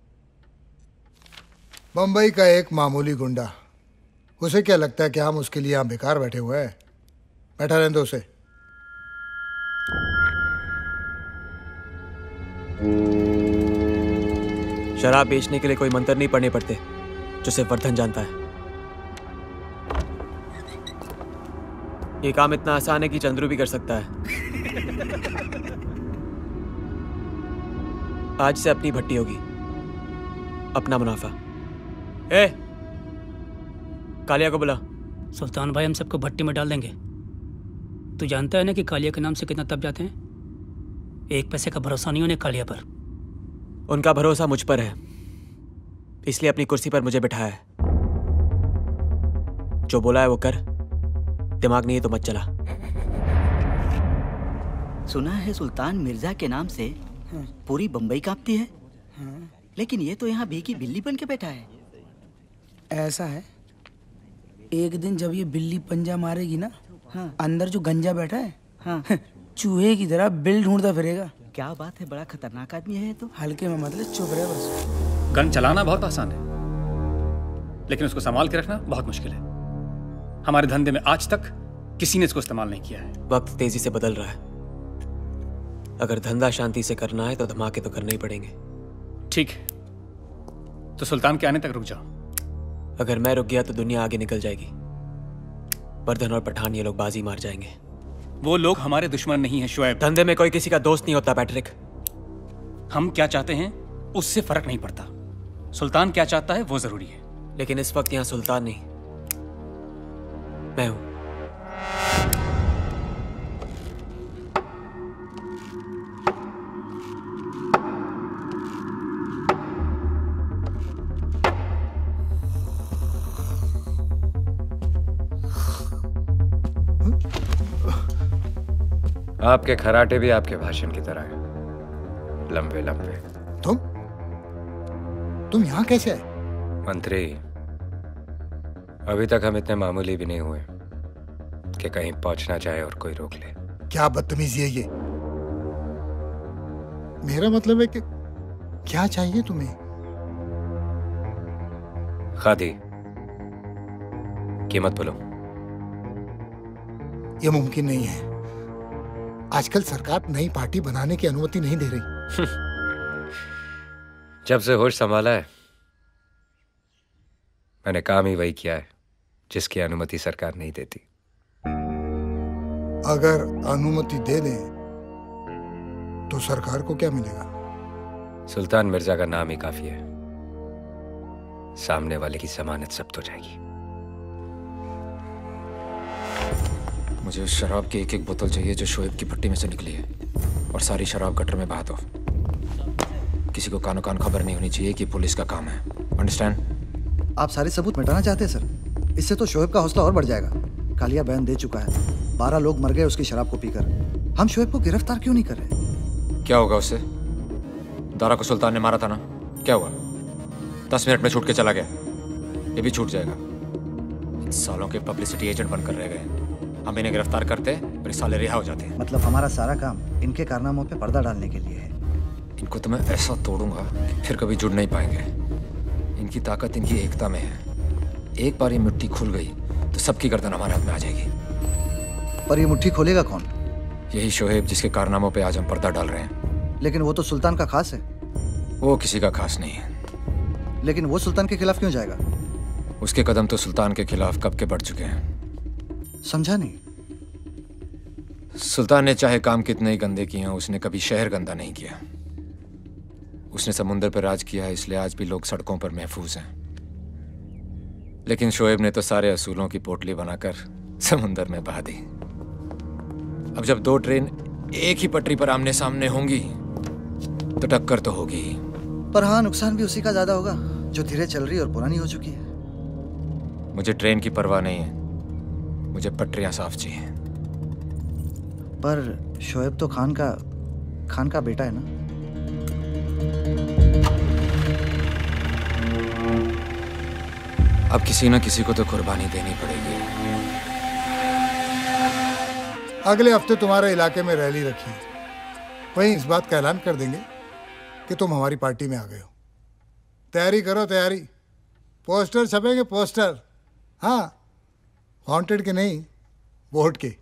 बंबई का एक मामूली गुंडा। उसे क्या लगता है कि हम उसके लिए यहां बेकार बैठे हुए हैं? बैठा रहने दो उसे। शराब बेचने के लिए कोई मंत्र नहीं पढ़ने पड़ते, जो सिर्फ वर्धन जानता है। ये काम इतना आसान है कि चंद्रू भी कर सकता है। आज से अपनी भट्टी होगी, अपना मुनाफा। ए, कालिया को बुला। सुल्तान भाई हम सबको भट्टी में डाल देंगे। तू जानता है ना कि कालिया के नाम से कितना तप जाते हैं। एक पैसे का भरोसा नहीं उन्हें कालिया पर। उनका भरोसा मुझ पर है, इसलिए अपनी कुर्सी पर मुझे बिठाया है। जो बोला है वो कर, दिमाग नहीं है तो मत चला। सुना है सुल्तान मिर्जा के नाम से पूरी बंबई कांपती है, लेकिन ये तो यहाँ भीगी बिल्ली बन के बैठा है। ऐसा है, एक दिन जब ये बिल्ली पंजा मारेगी ना, अंदर जो गंजा बैठा है चूहे की तरह बिल ढूंढता फिरेगा। क्या बात है, बड़ा खतरनाक आदमी है तो। हल्के में मतलब चुप रहे बस। गन चलाना बहुत आसान है, लेकिन उसको संभाल के रखना बहुत मुश्किल है। हमारे धंधे में आज तक किसी ने इसको इस्तेमाल नहीं किया है। वक्त तेजी से बदल रहा है। अगर धंधा शांति से करना है तो धमाके तो करने ही पड़ेंगे। ठीक है, तो सुल्तान के आने तक रुक जाओ। अगर मैं रुक गया तो दुनिया आगे निकल जाएगी। वर्धन और पठान ये लोग बाजी मार जाएंगे। वो लोग हमारे दुश्मन नहीं है शुएब। धंधे में कोई किसी का दोस्त नहीं होता पैट्रिक। हम क्या चाहते हैं उससे फर्क नहीं पड़ता। सुल्तान क्या चाहता है वो जरूरी है। लेकिन इस वक्त यहाँ सुल्तान नहीं, मैं हूं। आपके खराटे भी आपके भाषण की तरह है, लंबे लंबे। तुम यहाँ कैसे आए? मंत्री, अभी तक हम इतने मामूली भी नहीं हुए कि कहीं पहुंचना चाहे और कोई रोक ले। क्या बदतमीजी है ये? मेरा मतलब है कि क्या चाहिए तुम्हें? खादी, कीमत बोलो। ये मुमकिन नहीं है। आजकल सरकार नई पार्टी बनाने की अनुमति नहीं दे रही। जब से होश संभाला है मैंने काम ही वही किया है जिसकी अनुमति सरकार नहीं देती। अगर अनुमति दे दें तो सरकार को क्या मिलेगा? सुल्तान मिर्जा का नाम ही काफी है, सामने वाले की जमानत जब्त हो जाएगी। मुझे उस शराब की एक एक बोतल चाहिए जो शोएब की भट्टी में से निकली है, और सारी शराब गटर में बहा दो। किसी को कानो कान खबर नहीं होनी चाहिए कि पुलिस का काम है। अंडरस्टैंड? आप सारे सबूत मिटाना चाहते हैं सर? इससे तो शोएब का हौसला और बढ़ जाएगा। कालिया बयान दे चुका है, 12 लोग मर गए उसकी शराब को पीकर। हम शोएब को गिरफ्तार क्यों नहीं कर रहे? क्या होगा उससे? दारा को सुल्तान ने मारा था ना, क्या हुआ? 10 मिनट में छूट के चला गया, ये भी छूट जाएगा। इन सालों के पब्लिसिटी एजेंट बनकर रह गए। हम इन्हें गिरफ्तार करते फिर साले रिहा हो जाते हैं। मतलब हमारा सारा काम इनके कारनामों पे पर्दा डालने के लिए है। इनको तो मैं ऐसा तोड़ूंगा कि फिर कभी जुड़ नहीं पाएंगे। इनकी ताकत इनकी एकता में है। एक बार ये मिट्टी खुल गई तो सबकी गर्दन हमारे हाथ में आ जाएगी। पर ये मुट्ठी खोलेगा कौन? यही शोएब जिसके कारनामों पे आज हम पर्दा डाल रहे हैं। लेकिन वो तो सुल्तान का खास है। वो किसी का खास नहीं है। लेकिन वो सुल्तान के खिलाफ क्यों जाएगा? उसके कदम तो सुल्तान के खिलाफ कब के बढ़ चुके हैं। समझा नहीं। सुल्तान ने चाहे काम कितने ही गंदे किए हों, उसने कभी शहर गंदा नहीं किया। उसने समुंदर पर राज किया है, इसलिए आज भी लोग सड़कों पर महफूज हैं। लेकिन शोएब ने तो सारे असूलों की पोटली बनाकर समुंदर में बहा दी। अब जब दो ट्रेन एक ही पटरी पर आमने सामने होंगी तो टक्कर तो होगी ही। पर हाँ, नुकसान भी उसी का ज्यादा होगा जो धीरे चल रही और पुरानी हो चुकी है। मुझे ट्रेन की परवाह नहीं है, मुझे पटरियां साफ चाहिए। पर शोएब तो खान का बेटा है ना। अब किसी न किसी को तो कुर्बानी देनी पड़ेगी। अगले हफ्ते तुम्हारे इलाके में रैली रखी है, वहीं इस बात का ऐलान कर देंगे कि तुम हमारी पार्टी में आ गए हो। तैयारी करो, तैयारी। पोस्टर छपेंगे, पोस्टर। हाँ, वांटेड के नहीं, वोट के।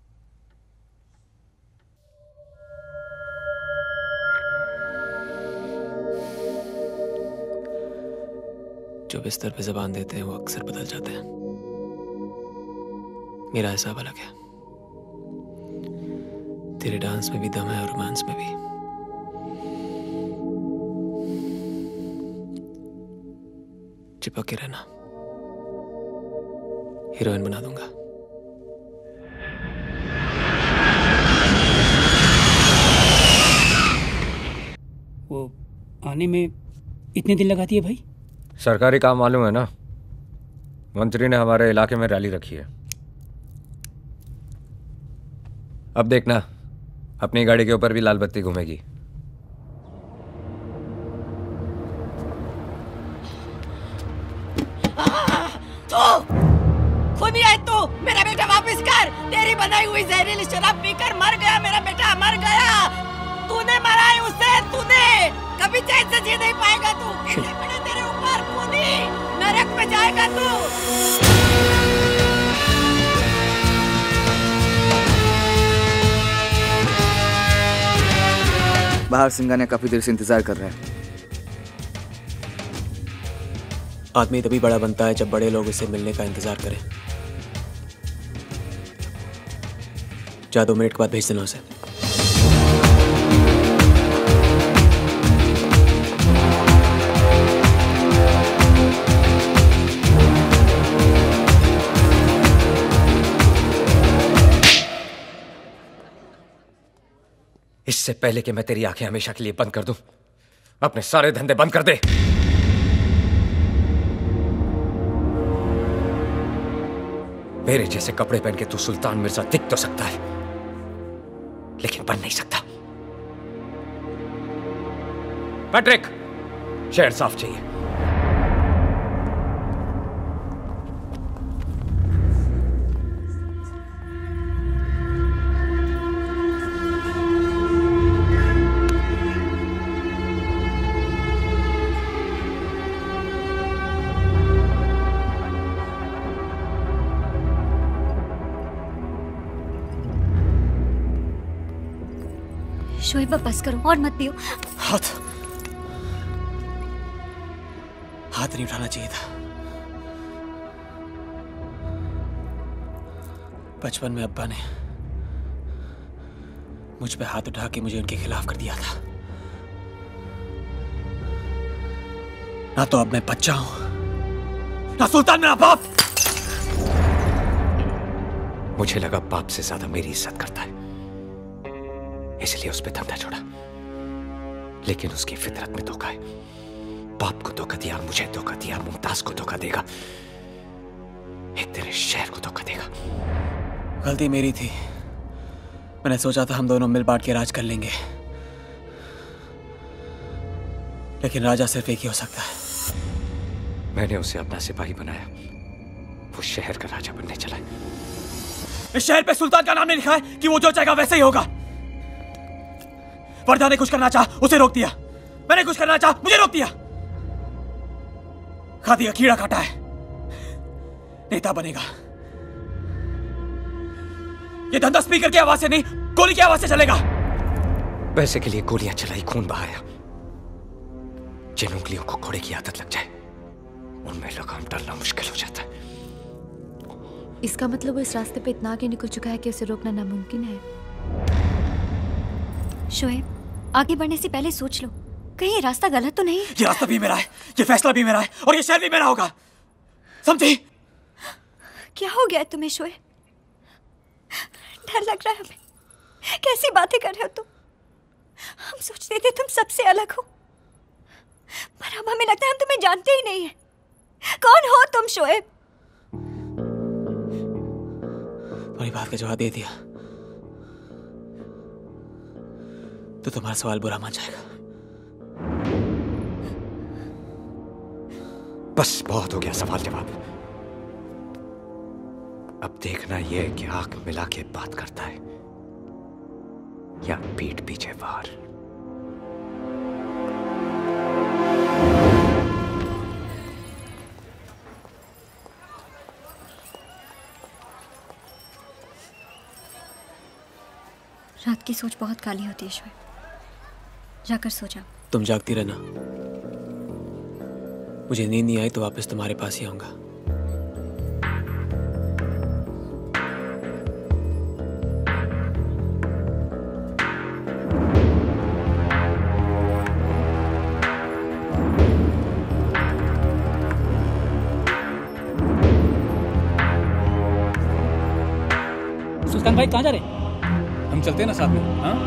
जो बिस्तर पे जबान देते हैं वो अक्सर बदल जाते हैं। मेरा हिसाब अलग है। तेरे डांस में भी दम है और रोमांस में भी। चिपक के रहना, हीरोइन बना दूंगा। वो आने में इतने दिन लगाती है भाई? सरकारी काम मालूम है ना, मंत्री ने हमारे इलाके में रैली रखी है। अब देखना, अपनी गाड़ी के ऊपर भी लाल बत्ती घूमेगी। खुद ही है तू। मेरा बेटा वापस कर। तेरी बनाई हुई जहरीली शराब पीकर मर गया मेरा बेटा, मर गया। तूने मारा है उसे, तूने। कभी चैन से जी नहीं पाएगा तू। तेरे ऊपर खूनी नरक में जाएगा तू। बाहर सिंगानिया काफी देर से इंतजार कर रहा है। आदमी तभी बड़ा बनता है जब बड़े लोग उससे मिलने का इंतजार करें। जा 2 मिनट के बाद भेज देना उसे। इससे पहले कि मैं तेरी आंखें हमेशा के लिए बंद कर दूं, अपने सारे धंधे बंद कर दे। मेरे जैसे कपड़े पहन के तू सुल्तान मिर्जा दिख तो सकता है, लेकिन बन नहीं सकता। पैट्रिक, शहर साफ चाहिए। शोएब बस करो और मत पियो। हाथ नहीं उठाना चाहिए था। बचपन में अब्बा ने मुझ पे हाथ उठा के मुझे उनके खिलाफ कर दिया था। ना तो अब मैं बच्चा हूं, ना सुल्तान मेरा बाप। मुझे लगा बाप से ज्यादा मेरी इज्जत करता है, इसलिए उस पे धंधा छोड़ा। लेकिन उसकी फितरत में धोखा है। बाप को धोखा दिया, मुझे धोखा दिया, मुमताज को धोखा देगा, एक तेरे शहर को धोखा देगा। गलती मेरी थी। मैंने सोचा था हम दोनों मिल बांट के राज कर लेंगे, लेकिन राजा सिर्फ एक ही हो सकता है। मैंने उसे अपना सिपाही बनाया, वो शहर का राजा बनने चला। इस शहर पे सुल्तान का नाम नहीं लिखा है कि वो जो चाहेगा वैसे ही होगा। वर्दा ने कुछ करना चाहा, उसे रोक दिया। मैंने कुछ करना चाहा, मुझे रोक दिया। खा दिया, कीड़ा काटा है। नेता बनेगा। ये धंधा स्पीकर की आवाज से नहीं, गोली की आवाज से चलेगा। पैसे के लिए गोलियां चलाई, खून बहाया। जिन उंगलियों को घोड़े की आदत लग जाए, उन में लगाम डालना मुश्किल हो जाता है। इसका मतलब वो इस रास्ते पे इतना आगे निकल चुका है कि उसे रोकना नामुमकिन है। शोएब, आगे बढ़ने से पहले सोच लो, कहीं ये रास्ता गलत तो नहीं? ये रास्ता भी मेरा है, ये फैसला भी मेरा है और ये शहर भी मेरा होगा, समझी? क्या हो गया है तुम्हें शोएब? डर लग रहा है हमें। कैसी बातें कर रहे हो तुम? हम सोचते थे तुम सबसे अलग हो, पर अब हमें लगता है हम तुम्हें जानते ही नहीं है। कौन हो तुम शोएब? तुम्हारी बात का जवाब दे दिया तो तुम्हारा सवाल बुरा मान जाएगा। बस बहुत हो गया सवाल जवाब। अब देखना यह है कि आंख मिला के बात करता है या पीठ पीछे वार। रात की सोच बहुत काली होती है शोएब, जाकर सो जाओ। तुम जागती रहना, मुझे नींद नहीं आई तो वापस तुम्हारे पास ही आऊंगा। सुल्तान भाई कहाँ जा रहे? हम चलते हैं ना साथ में। हाँ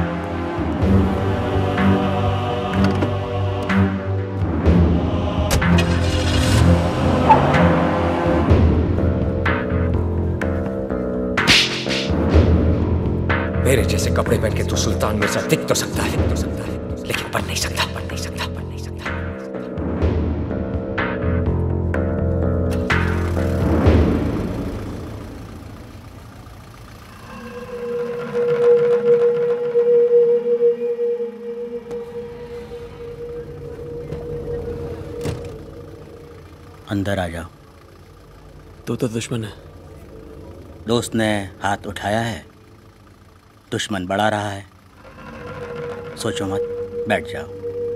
मेरे जैसे कपड़े पहन के तू सुल्तान मिर्जा दिख तो सकता है, लेकिन बन नहीं सकता। अंदर आ जाओ। तू तो दुश्मन है। दोस्त ने हाथ उठाया है, दुश्मन बढ़ा रहा है। सोचो मत, बैठ जाओ।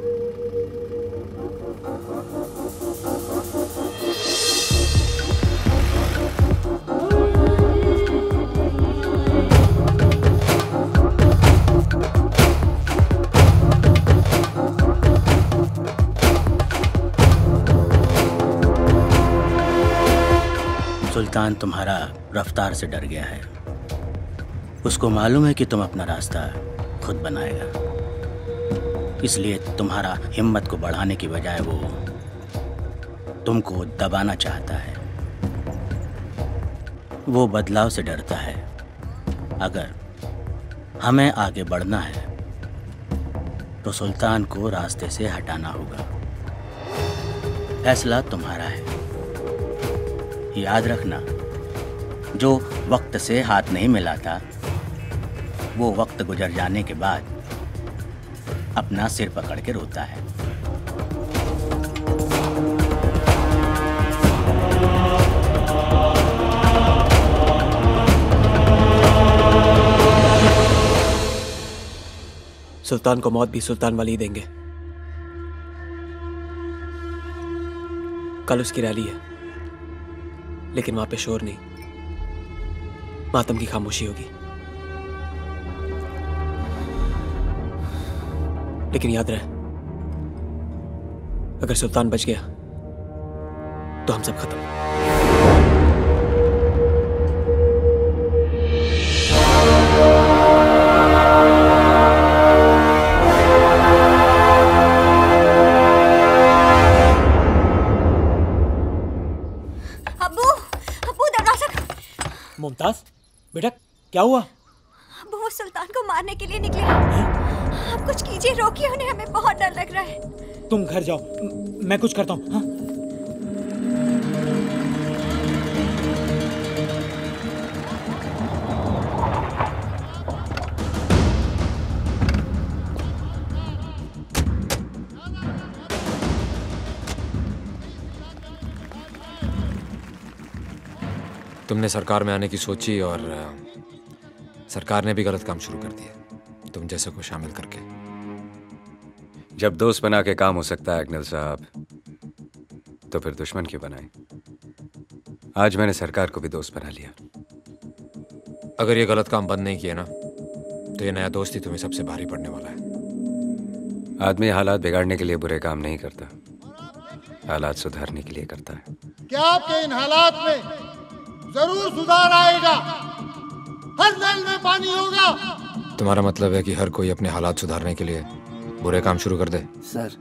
सुल्तान तुम्हारा रफ्तार से डर गया है। उसको मालूम है कि तुम अपना रास्ता खुद बनाएगा, इसलिए तुम्हारा हिम्मत को बढ़ाने की बजाय वो तुमको दबाना चाहता है। वो बदलाव से डरता है। अगर हमें आगे बढ़ना है तो सुल्तान को रास्ते से हटाना होगा। फैसला तुम्हारा है। याद रखना, जो वक्त से हाथ नहीं मिलाता वो वक्त गुजर जाने के बाद अपना सिर पकड़ के रोता है। सुल्तान को मौत भी सुल्तान वाली ही देंगे। कल उसकी रैली है, लेकिन वहां पे शोर नहीं, मातम की खामोशी होगी। लेकिन याद रहे, अगर सुल्तान बच गया तो हम सब खत्म। मुमताज, बेटा क्या हुआ? अब वो सुल्तान को मारने के लिए निकले हैं। आप कुछ कीजिए, रोकिए उन्हें, हमें बहुत डर लग रहा है। तुम घर जाओ, मैं कुछ करता हूँ। हाँ? तुमने सरकार में आने की सोची और सरकार ने भी गलत काम शुरू कर दिया, तुम जैसे को शामिल करके। जब दोस्त बना के काम हो सकता है अग्निल साहब, तो फिर दुश्मन क्यों बनाए? आज मैंने सरकार को भी दोस्त बना लिया। अगर ये गलत काम बंद नहीं किया ना तो ये नया दोस्त ही तुम्हें सबसे भारी पड़ने वाला है। आदमी हालात बिगाड़ने के लिए बुरे काम नहीं करता, हालात सुधारने के लिए करता है। क्या आपके इन हालात में जरूर सुधार आएगा? हर नल में पानी होगा। तुम्हारा मतलब है कि हर कोई अपने हालात सुधारने के लिए बुरे काम शुरू कर दे? सर,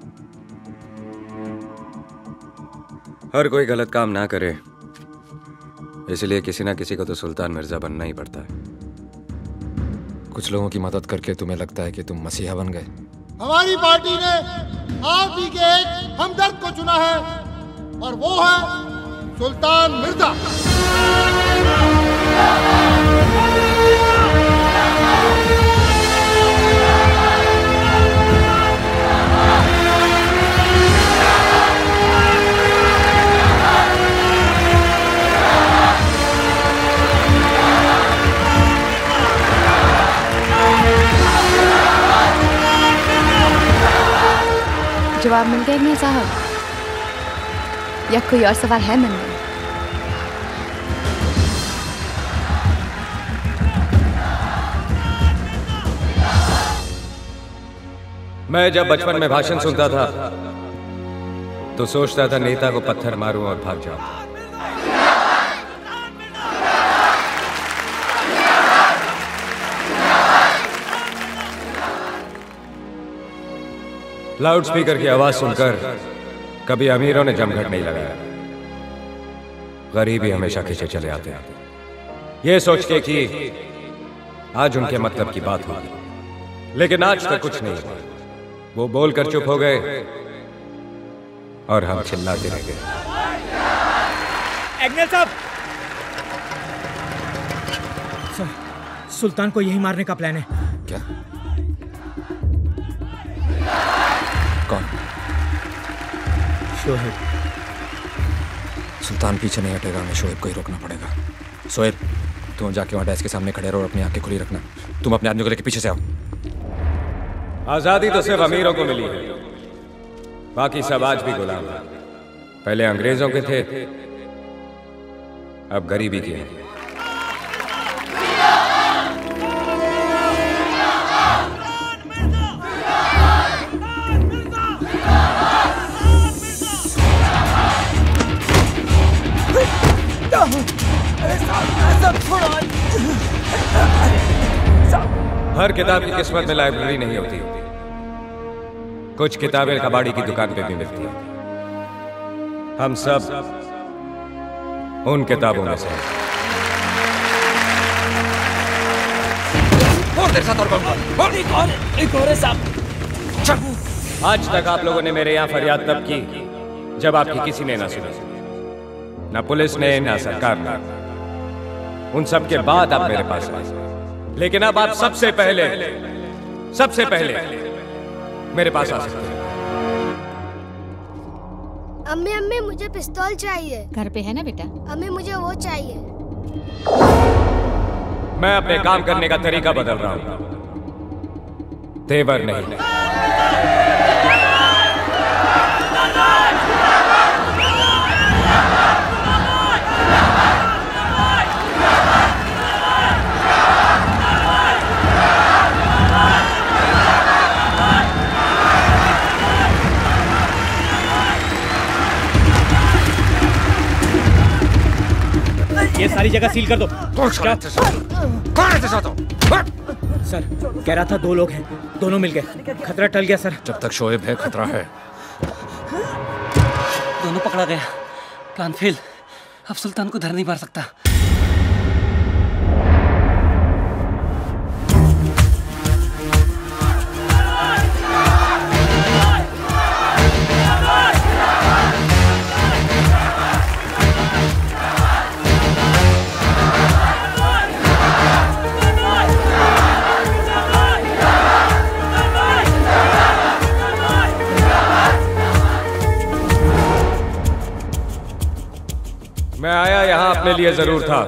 हर कोई गलत काम ना करे, इसलिए किसी ना किसी को तो सुल्तान मिर्जा बनना ही पड़ता है। कुछ लोगों की मदद करके तुम्हें लगता है कि तुम मसीहा बन गए। हमारी पार्टी ने आप ही के एक हमदर्द को चुना है और वो है सुल्तान मिर्जा। जवाब मिल गया नहीं साहब, या कोई और सवाल है मन में? मैं जब बचपन में भाषण सुनता था तो सोचता था नेता को पत्थर मारूं और भाग जाऊं। लाउड स्पीकर की आवाज सुनकर कभी अमीरों ने जमघट नहीं लगाया, गरीब ही हमेशा खींचे चले आते हैं, ये सोच के कि आज उनके मतलब की बात होगी। लेकिन आज तक कुछ नहीं हुआ। वो बोलकर चुप हो गए और हम चिल्लाते रह गए। एग्नेल साहब, सुल्तान को यही मारने का प्लान है। क्या? कौन? शोएब। सुल्तान पीछे नहीं हटेगा, हमें शोएब को ही रोकना पड़ेगा। शोएब, तुम जाके वहां डेस्क के सामने खड़े रहो और अपनी आंखें खुली रखना। तुम अपने आदमी को लेकर पीछे से आओ। आजादी तो सिर्फ अमीरों को मिली है, बाकी सब आज भी गुलाम हैं। पहले अंग्रेजों के थे, अब गरीबी के हैं। हर किताब की किस्मत में लाइब्रेरी नहीं होती, कुछ किताबें कबाड़ी की दुकान पे भी मिलती हैं। हम सब उन किताबों में से हैं। आज तक आप लोगों ने मेरे यहाँ फरियाद तब की जब आपकी किसी ने ना सुनी, ना पुलिस ने ना सरकार ने। उन सब के बाद आप मेरे पास आए, लेकिन अब आप सबसे पहले मेरे पास आ सकते हैं। अम्मी अम्मी मुझे पिस्तौल चाहिए। घर पे है ना बेटा? अम्मी मुझे वो चाहिए। मैं अपने काम करने का तरीका बदल रहा हूं, तेवर नहीं। ये सारी जगह सील कर दो। क्या? सर, कह रहा था 2 लोग हैं, दोनों मिल गए। खतरा टल गया सर। जब तक शोएब है खतरा है। दोनों पकड़ा गया, प्लान फेल। अब सुल्तान को धर नहीं पा सकता। मैं आया यहाँ अपने लिए जरूर था,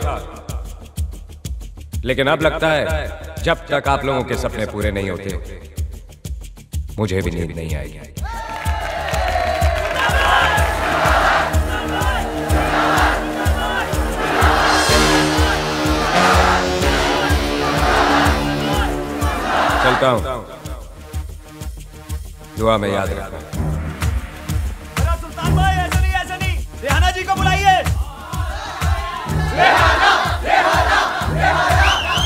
लेकिन अब लगता है जब तक आप लोगों के सपने पूरे नहीं होते मुझे भी नींद नहीं आएगी। कहता हूं, दुआ में याद रखना। सुल्तान भाई ऐसा नहीं, रेहाना जी को बुलाइए। रेहाना, रेहाना, रेहाना।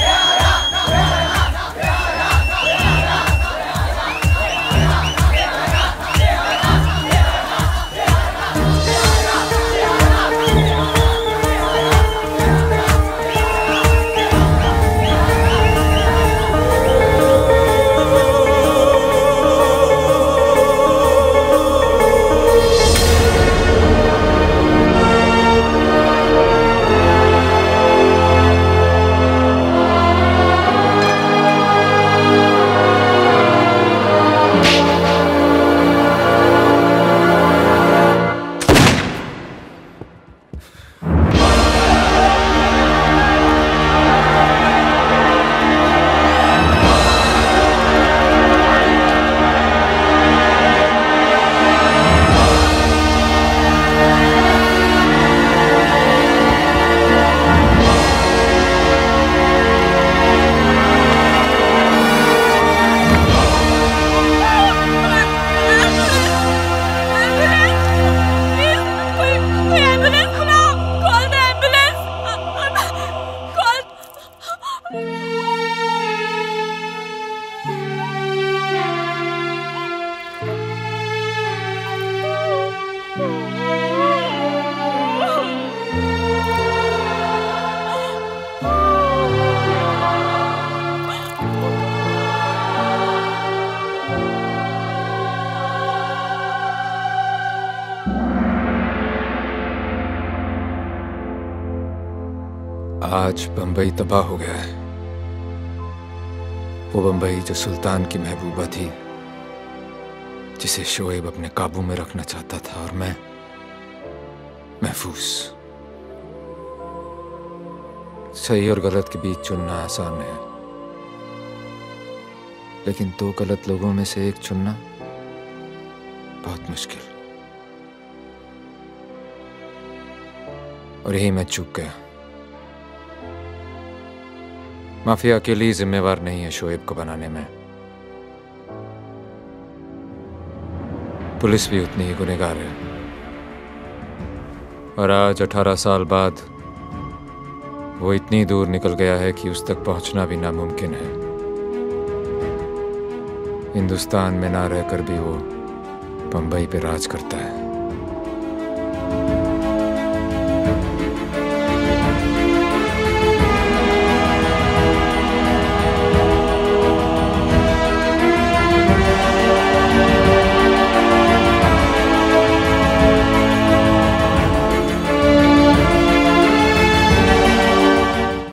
आज बंबई तबाह हो गया है। वो बंबई जो सुल्तान की महबूबा थी, जिसे शोएब अपने काबू में रखना चाहता था, और मैं महफूज। सही और गलत के बीच चुनना आसान है, लेकिन दो गलत लोगों में से एक चुनना बहुत मुश्किल। और यही मैं चूक गया। माफिया अकेली जिम्मेवार नहीं है शोएब को बनाने में, पुलिस भी उतनी ही गुनहगार है। और आज 18 साल बाद वो इतनी दूर निकल गया है कि उस तक पहुंचना भी नामुमकिन है। हिंदुस्तान में ना रहकर भी वो बंबई पे राज करता है।